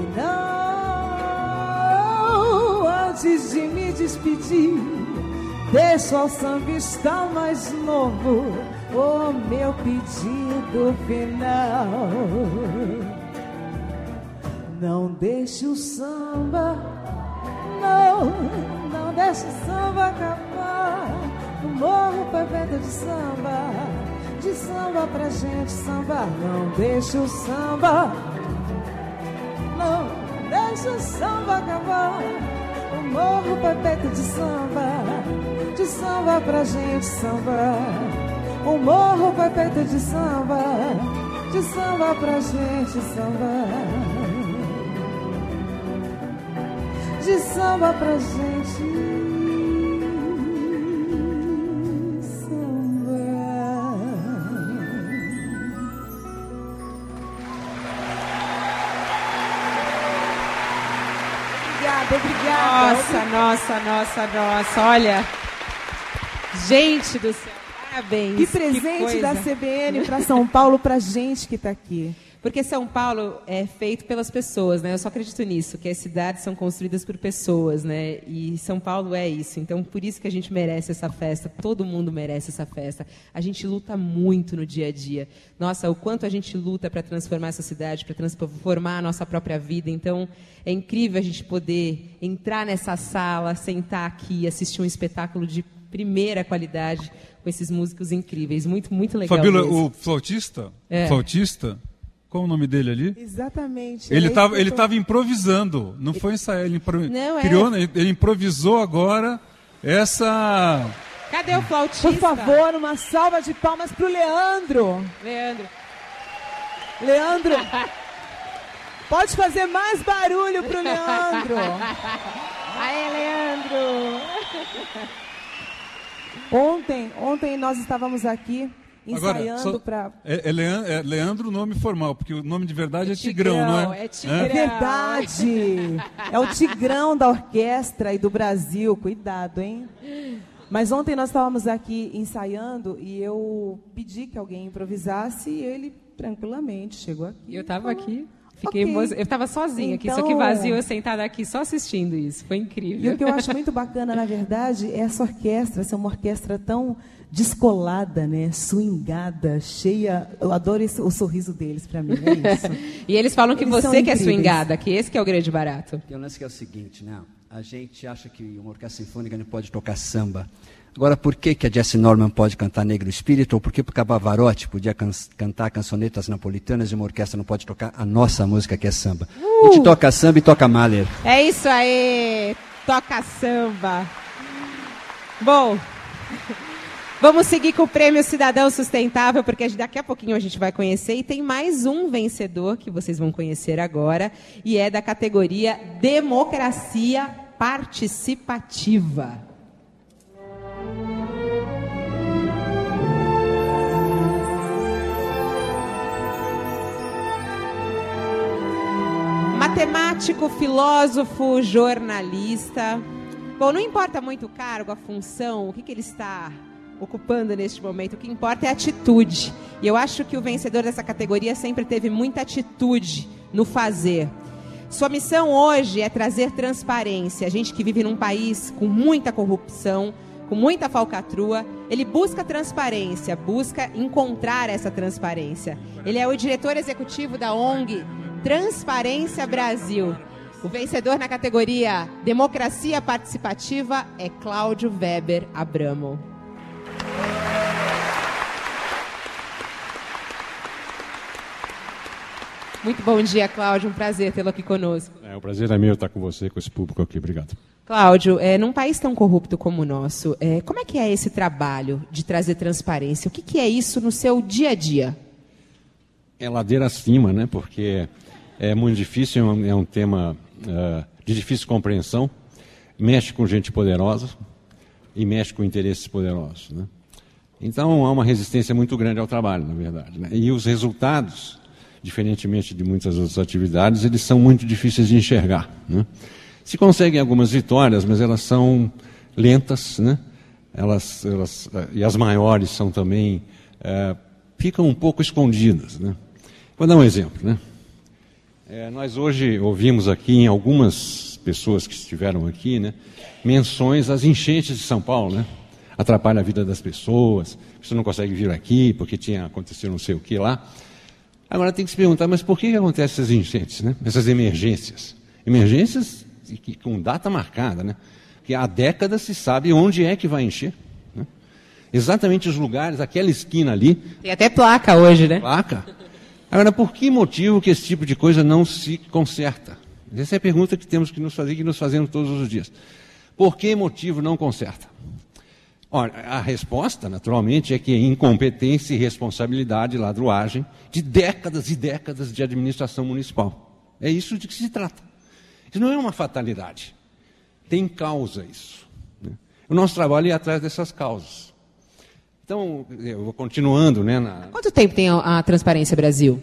final. Antes de me despedir, deixo ao sambista mais novo o meu pedido final. Não deixe o samba, não deixe o samba acabar. O morro foi feito de samba pra gente sambar. Não deixe o samba, não deixe o samba acabar. O morro foi feito de samba pra gente sambar. O morro foi feito de samba pra gente sambar. De samba pra gente sambar. Obrigada. Nossa. Olha, gente do céu, parabéns. Que presente da CBN para São Paulo, pra gente que está aqui. Porque São Paulo é feito pelas pessoas, né? Eu só acredito nisso, que as cidades são construídas por pessoas, né? E São Paulo é isso. Então, por isso que a gente merece essa festa. Todo mundo merece essa festa. A gente luta muito no dia a dia. Nossa, o quanto a gente luta para transformar essa cidade, para transformar a nossa própria vida. Então, é incrível a gente poder entrar nessa sala, sentar aqui, assistir um espetáculo de primeira qualidade com esses músicos incríveis. Muito, muito legal. Fabíola, mesmo. o flautista, qual o nome dele ali? Exatamente. Ele estava improvisando, não foi ensaiar, ele ele improvisou agora essa... Cadê o flautista? Por favor, uma salva de palmas para o Leandro. Leandro, pode fazer mais barulho para o Leandro. Aê, Leandro! Ontem nós estávamos aqui ensaiando para... É Leandro o nome formal, porque o nome de verdade é Tigrão, não é? É Tigrão. É verdade. É o Tigrão da orquestra e do Brasil. Cuidado, hein? Mas ontem nós estávamos aqui ensaiando e eu pedi que alguém improvisasse e ele tranquilamente chegou aqui. Eu estava aqui. Eu estava sozinha aqui, só que vazio, eu sentada aqui só assistindo isso. Foi incrível. E o que eu acho muito bacana, na verdade, é essa orquestra, essa é uma orquestra tão descolada, né? Swingada, cheia. Eu adoro o sorriso deles, para mim, é isso. E eles falam que Eles você são que é incríveis. swingada, que esse que é o grande barato. O lance que é o seguinte, né? A gente acha que uma orquestra sinfônica não pode tocar samba. Agora, por que a Jessie Norman pode cantar Negro Espírito? Ou por que o Pavarotti podia cantar cançonetas napolitanas e uma orquestra não pode tocar a nossa música, que é samba? A gente toca samba e toca Mahler. É isso aí! Toca samba! Bom, vamos seguir com o Prêmio Cidadão Sustentável, porque daqui a pouquinho a gente vai conhecer. E tem mais um vencedor que vocês vão conhecer agora, e é da categoria Democracia Participativa. Matemático, filósofo, jornalista. Bom, não importa muito o cargo, a função, o que ele está ocupando neste momento. O que importa é a atitude. E eu acho que o vencedor dessa categoria sempre teve muita atitude no fazer. Sua missão hoje é trazer transparência. A gente que vive num país com muita corrupção, com muita falcatrua, ele busca transparência, busca encontrar essa transparência. Ele é o diretor executivo da ONG Transparência Brasil. O vencedor na categoria Democracia Participativa é Cláudio Weber Abramo. Muito bom dia, Cláudio. Um prazer tê-lo aqui conosco. O prazer é meu estar com você, com esse público aqui. Obrigado. Cláudio, num país tão corrupto como o nosso, como é que é esse trabalho de trazer transparência? O que é isso no seu dia a dia? É ladeira acima, né? Porque é muito difícil, é um tema de difícil compreensão, mexe com gente poderosa e mexe com interesses poderosos, né? Então há uma resistência muito grande ao trabalho, na verdade, né? E os resultados, diferentemente de muitas outras atividades, eles são muito difíceis de enxergar, né? Se conseguem algumas vitórias, mas elas são lentas, né? E as maiores são também ficam um pouco escondidas, né? Vou dar um exemplo, né? Nós hoje ouvimos aqui em algumas pessoas que estiveram aqui, né, menções às enchentes de São Paulo, né? Atrapalha a vida das pessoas, você não consegue vir aqui porque aconteceu não sei o que lá. Agora tem que se perguntar, mas por que acontecem essas enchentes, né? Essas emergências? Emergências com data marcada, né? Que há décadas se sabe onde é que vai encher, né? Exatamente os lugares, aquela esquina ali. Tem até placa hoje, né? Placa. Agora, por que motivo que esse tipo de coisa não se conserta? Essa é a pergunta que temos que nos fazer, que nos fazemos todos os dias. Por que motivo não conserta? Ora, a resposta, naturalmente, é que é incompetência, irresponsabilidade, ladruagem de décadas e décadas de administração municipal. É isso de que se trata. Isso não é uma fatalidade. Tem causa isso, né? O nosso trabalho é ir atrás dessas causas. Então, eu vou continuando, né? Quanto tempo tem a Transparência Brasil?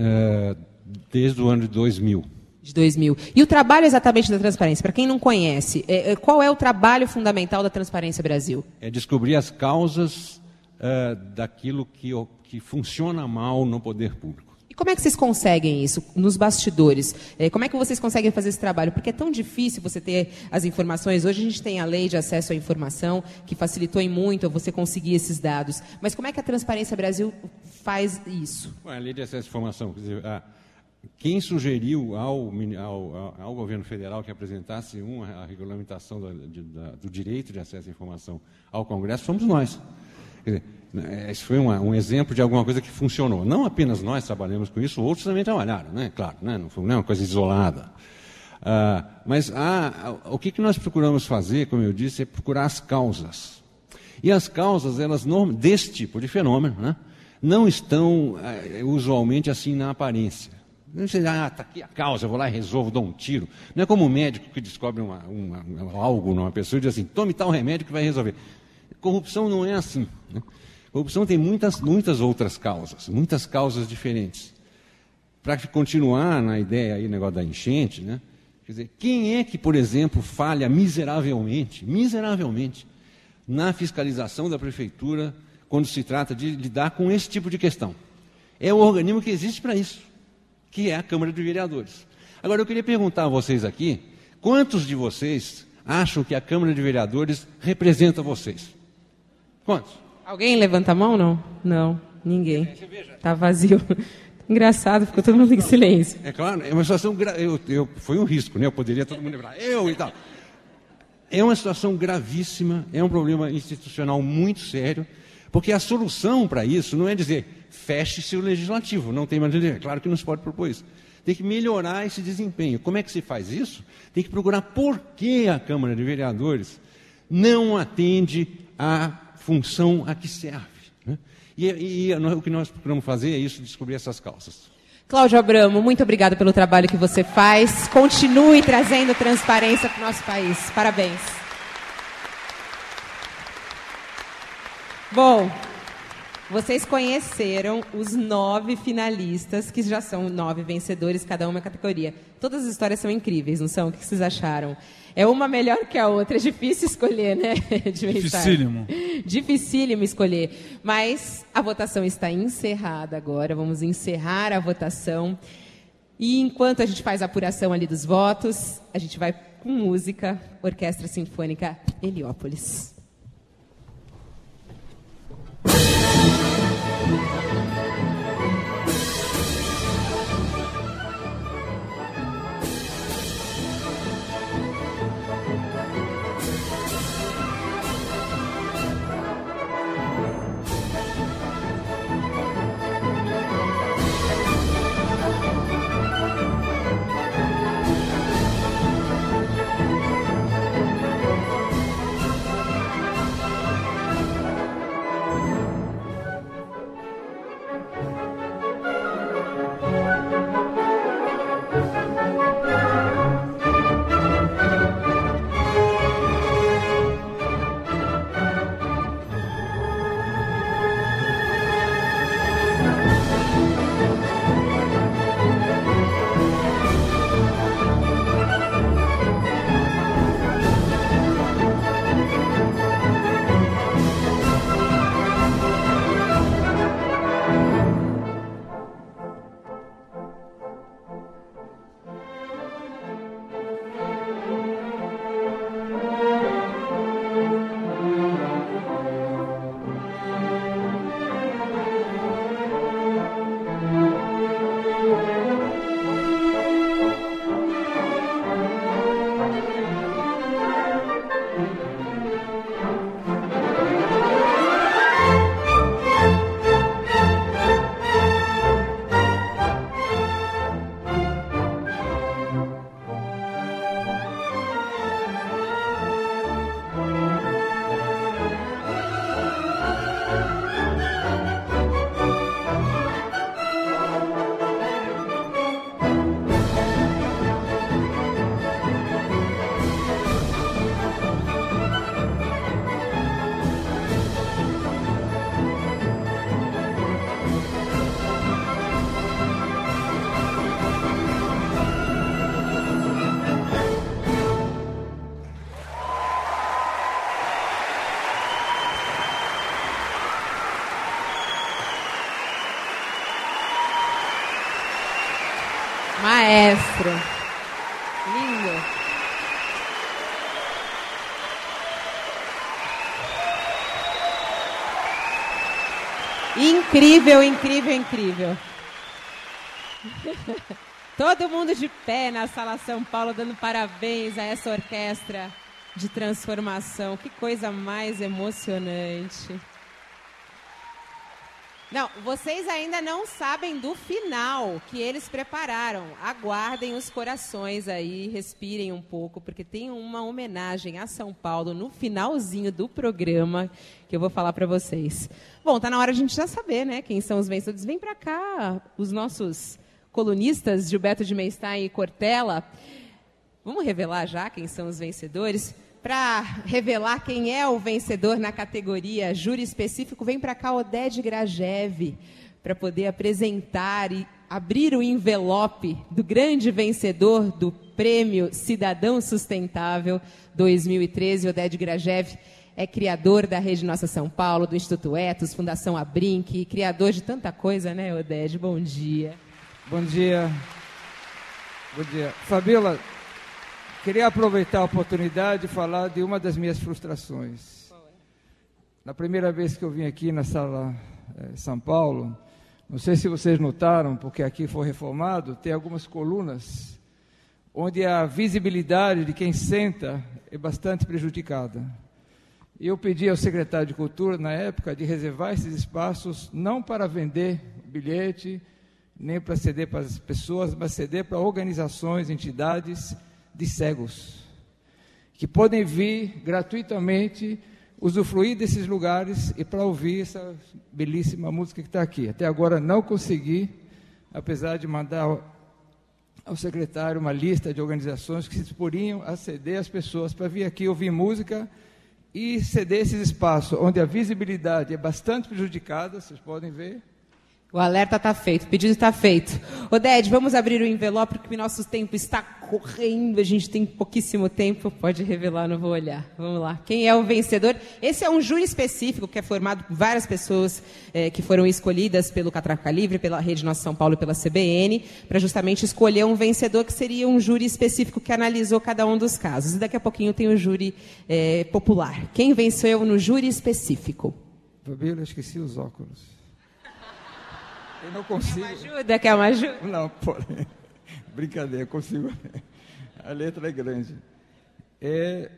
Desde o ano de 2000. De 2000. E o trabalho exatamente da Transparência, para quem não conhece, qual é o trabalho fundamental da Transparência Brasil? É descobrir as causas daquilo que funciona mal no poder público. como é que vocês conseguem isso nos bastidores? Como é que vocês conseguem fazer esse trabalho? Porque é tão difícil você ter as informações. Hoje a gente tem a lei de acesso à informação, que facilitou em muito você conseguir esses dados. Mas como é que a Transparência Brasil faz isso? A lei de acesso à informação, quer dizer, quem sugeriu ao governo federal que apresentasse a regulamentação do direito de acesso à informação ao Congresso fomos nós. Quer dizer, esse foi um exemplo de alguma coisa que funcionou. Não apenas nós trabalhamos com isso, outros também trabalharam, né? Claro, né? Não foi uma coisa isolada. Mas o que nós procuramos fazer, como eu disse, é procurar as causas. E as causas, elas desse tipo de fenômeno, né, não estão usualmente assim na aparência. Você diz, está aqui a causa, eu vou lá e resolvo, dou um tiro. Não é como um médico que descobre algo numa pessoa e diz assim, tome tal remédio que vai resolver. Corrupção não é assim, né? Corrupção tem muitas outras causas diferentes. Para continuar na ideia aí, negócio da enchente, né? Quer dizer, quem é que, por exemplo, falha miseravelmente, na fiscalização da prefeitura quando se trata de lidar com esse tipo de questão? É o organismo que existe para isso, que é a Câmara de Vereadores. Agora, eu queria perguntar a vocês aqui, quantos de vocês acham que a Câmara de Vereadores representa vocês? Quantos? Alguém levanta a mão, não? Não, ninguém. Está vazio. Engraçado, ficou todo mundo em silêncio. É claro, é uma situação foi um risco, né? Eu poderia todo mundo lembrar, eu e tal. É uma situação gravíssima, é um problema institucional muito sério, porque a solução para isso não é dizer feche-se o legislativo, não tem mais dizer, claro que não se pode propor isso. Tem que melhorar esse desempenho. Como é que se faz isso? Tem que procurar por que a Câmara de Vereadores não atende à função a que serve, né? E o que nós procuramos fazer é isso, descobrir essas causas. Cláudio Abramo, muito obrigado pelo trabalho que você faz. Continue trazendo transparência para o nosso país. Parabéns. Bom, vocês conheceram os 9 finalistas, que já são 9 vencedores, cada uma categoria. Todas as histórias são incríveis, não são? O que vocês acharam? É uma melhor que a outra, é difícil escolher, né? Dificílimo escolher. Mas a votação está encerrada agora, vamos encerrar a votação. E enquanto a gente faz a apuração ali dos votos, a gente vai com música, Orquestra Sinfônica Heliópolis. maestro. Lindo. Incrível, incrível, incrível. Todo mundo de pé na Sala São Paulo dando parabéns a essa orquestra de transformação. Que coisa mais emocionante. Não, vocês ainda não sabem do final que eles prepararam. Aguardem os corações aí, respirem um pouco, porque tem uma homenagem a São Paulo no finalzinho do programa que eu vou falar para vocês. Bom, tá na hora de a gente já saber, né, quem são os vencedores. Vem para cá, os nossos colunistas, Gilberto de Meistain e Cortella. Vamos revelar já quem são os vencedores? Para revelar quem é o vencedor na categoria júri específico, vem para cá Oded Grajew, para poder apresentar e abrir o envelope do grande vencedor do Prêmio Cidadão Sustentável 2013. Oded Grajew é criador da Rede Nossa São Paulo, do Instituto Etos, Fundação Abrinq, criador de tanta coisa, né, Oded? Bom dia. Bom dia. Bom dia. Fabíola, queria aproveitar a oportunidade de falar de uma das minhas frustrações. Na primeira vez que eu vim aqui na Sala São Paulo, não sei se vocês notaram, porque aqui foi reformado, tem algumas colunas onde a visibilidade de quem senta é bastante prejudicada. Eu pedi ao secretário de Cultura, na época, de reservar esses espaços não para vender bilhete, nem para ceder para as pessoas, mas ceder para organizações, entidades de cegos, que podem vir gratuitamente usufruir desses lugares e para ouvir essa belíssima música que está aqui. Até agora não consegui, apesar de mandar ao secretário uma lista de organizações que se disporiam a ceder as pessoas para vir aqui ouvir música e ceder esses espaços, onde a visibilidade é bastante prejudicada, vocês podem ver. O alerta está feito, o pedido está feito. Oded, vamos abrir o envelope, porque o nosso tempo está correndo, a gente tem pouquíssimo tempo. Pode revelar, não vou olhar. Vamos lá. Quem é o vencedor? Esse é um júri específico que é formado por várias pessoas que foram escolhidas pelo Catraca Livre, pela Rede Nossa São Paulo e pela CBN, para justamente escolher um vencedor que seria um júri específico que analisou cada um dos casos. E daqui a pouquinho tem o júri popular. Quem venceu no júri específico? Fabíola, eu esqueci os óculos. Eu não consigo. Quer uma ajuda? Quer uma ajuda? Não, porém. Brincadeira, eu consigo. A letra é grande. É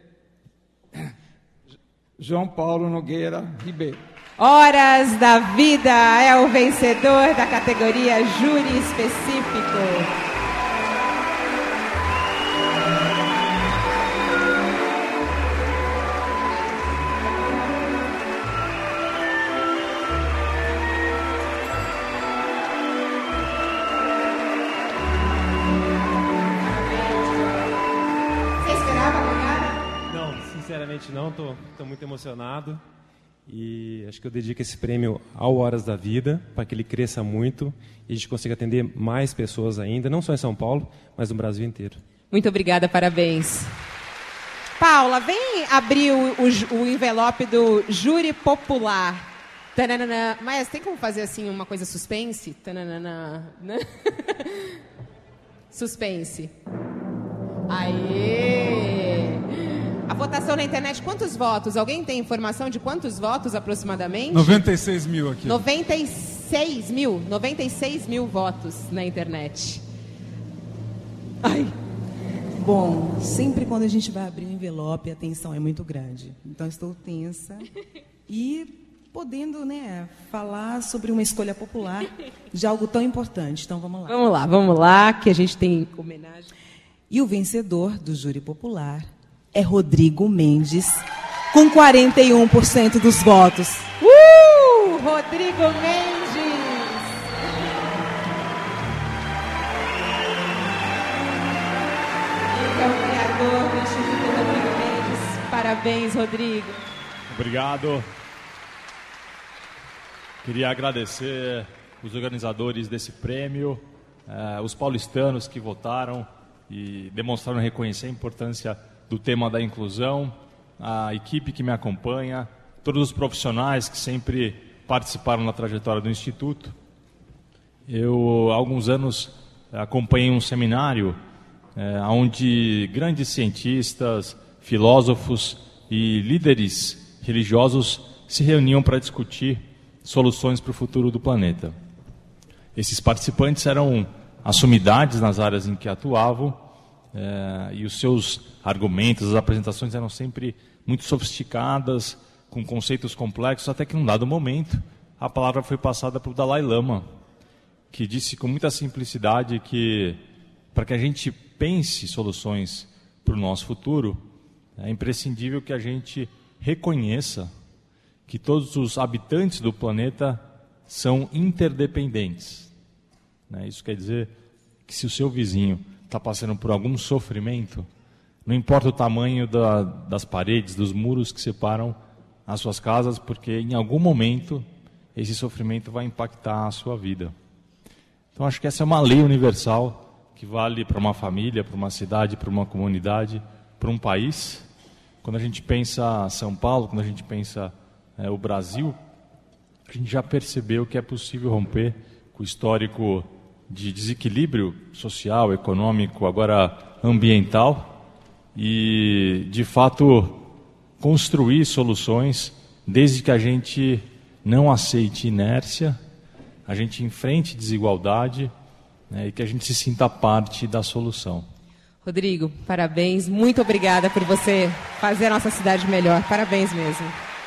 João Paulo Nogueira Ribeiro. Horas da Vida é o vencedor da categoria júri específico. Sinceramente não, estou muito emocionado e acho que eu dedico esse prêmio ao Horas da Vida para que ele cresça muito e a gente consiga atender mais pessoas ainda, não só em São Paulo, mas no Brasil inteiro. Muito obrigada, parabéns. Paula, vem abrir o envelope do júri popular. Tananana. Mas tem como fazer assim uma coisa suspense? Tananana. Suspense. Aê! A votação na internet, quantos votos? Alguém tem informação de quantos votos aproximadamente? 96 mil aqui. 96 mil votos na internet. Ai. Bom, sempre quando a gente vai abrir um envelope, a tensão é muito grande. Então, estou tensa e podendo, falar sobre uma escolha popular de algo tão importante. Então, vamos lá. Vamos lá, que a gente tem homenagem. E o vencedor do júri popular é Rodrigo Mendes, com 41% dos votos. Rodrigo Mendes! Ele é o criador do Instituto Rodrigo Mendes. Parabéns, Rodrigo. Obrigado. Queria agradecer os organizadores desse prêmio, os paulistanos que votaram e demonstraram reconhecer a importância do tema da inclusão, a equipe que me acompanha, todos os profissionais que sempre participaram na trajetória do Instituto. Eu, há alguns anos, acompanhei um seminário onde grandes cientistas, filósofos e líderes religiosos se reuniam para discutir soluções para o futuro do planeta. Esses participantes eram as sumidades nas áreas em que atuavam, e os seus argumentos, as apresentações eram sempre muito sofisticadas, com conceitos complexos, até que num dado momento a palavra foi passada para o Dalai Lama, que disse com muita simplicidade que para que a gente pense soluções para o nosso futuro, é imprescindível que a gente reconheça que todos os habitantes do planeta são interdependentes. Isso quer dizer que se o seu vizinho está passando por algum sofrimento, não importa o tamanho das paredes, dos muros que separam as suas casas, porque em algum momento esse sofrimento vai impactar a sua vida. Então acho que essa é uma lei universal que vale para uma família, para uma cidade, para uma comunidade, para um país. Quando a gente pensa São Paulo, quando a gente pensa o Brasil, a gente já percebeu que é possível romper com o histórico de desequilíbrio social, econômico, agora ambiental, e de fato construir soluções desde que a gente não aceite inércia, a gente enfrente desigualdade, e que a gente se sinta parte da solução. Rodrigo, parabéns, muito obrigada por você fazer a nossa cidade melhor, parabéns mesmo.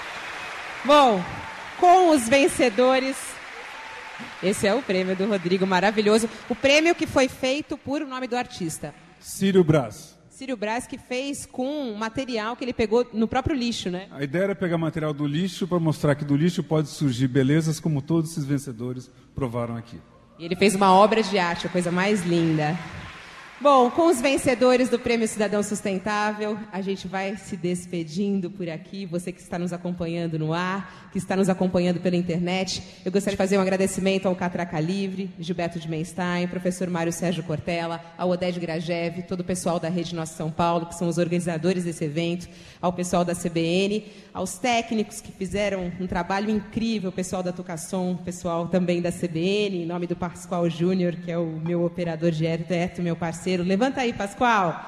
Bom, com os vencedores, esse é o prêmio do Rodrigo, maravilhoso, o prêmio que foi feito por o nome do artista. Círio Braz. Círio Braz, que fez com material que ele pegou no próprio lixo, né? A ideia era pegar material do lixo para mostrar que do lixo pode surgir belezas, como todos esses vencedores provaram aqui. E ele fez uma obra de arte, a coisa mais linda. Bom, com os vencedores do Prêmio Cidadão Sustentável, a gente vai se despedindo por aqui. Você que está nos acompanhando no ar, que está nos acompanhando pela internet. Eu gostaria de fazer um agradecimento ao Catraca Livre, Gilberto de Menstein, professor Mário Sérgio Cortella, ao Oded Grajev, todo o pessoal da Rede Nossa São Paulo, que são os organizadores desse evento, ao pessoal da CBN, aos técnicos que fizeram um trabalho incrível, o pessoal da Tucasson, o pessoal também da CBN, em nome do Pascoal Júnior, que é o meu operador direto, meu parceiro. Levanta aí, Pascoal.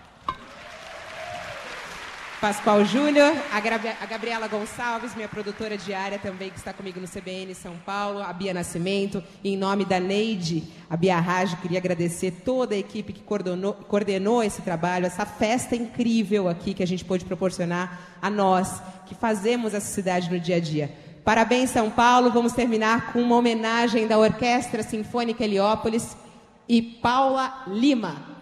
Pascoal Júnior, a Gabriela Gonçalves, minha produtora diária também, que está comigo no CBN São Paulo, a Bia Nascimento, e em nome da Neide, a Bia Raj, queria agradecer toda a equipe que coordenou esse trabalho, essa festa incrível aqui que a gente pôde proporcionar a nós, que fazemos essa cidade no dia a dia. Parabéns, São Paulo. Vamos terminar com uma homenagem da Orquestra Sinfônica Heliópolis e Paula Lima.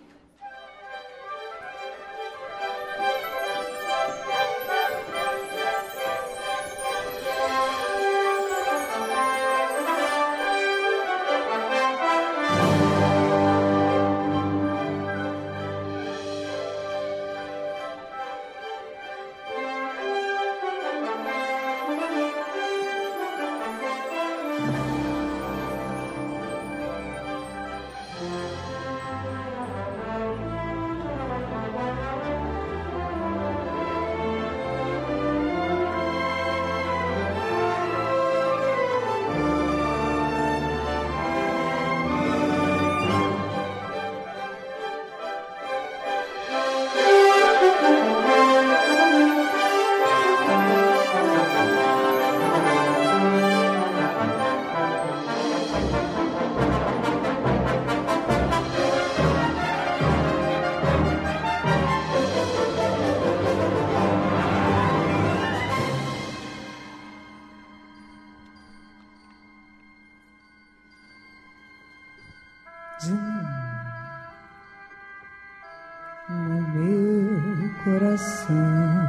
No meu coração,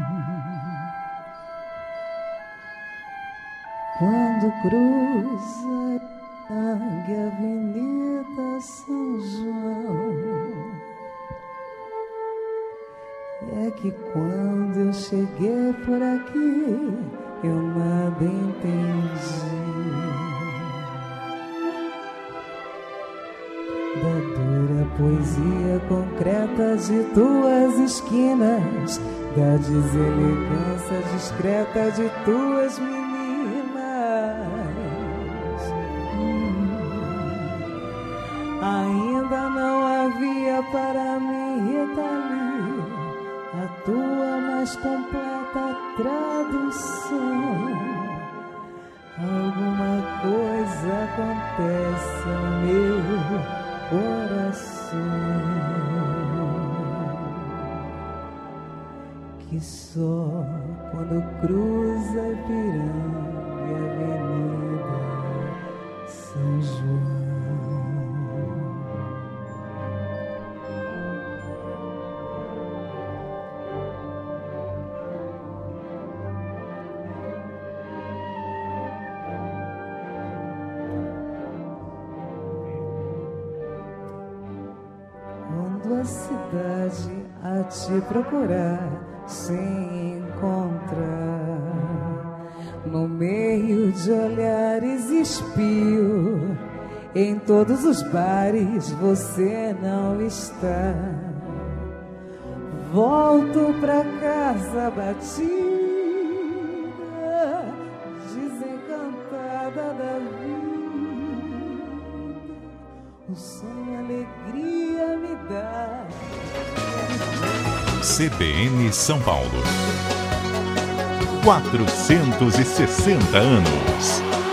quando cruza a Avenida São João, é que quando eu cheguei por aqui eu nada entendi da dura poesia concreta de tuas esquinas, da deselegância discreta de tuas meninas. mais completa tradução. Alguma coisa acontece no meu coração que só quando cruza Ipiranga e Avenida São João. A cidade a te procurar sem encontrar, no meio de olhares espio, em todos os bares você não está. Volto pra casa batida, desencantada da vida, o sonho, a alegria me dá. CBN São Paulo. 460 anos.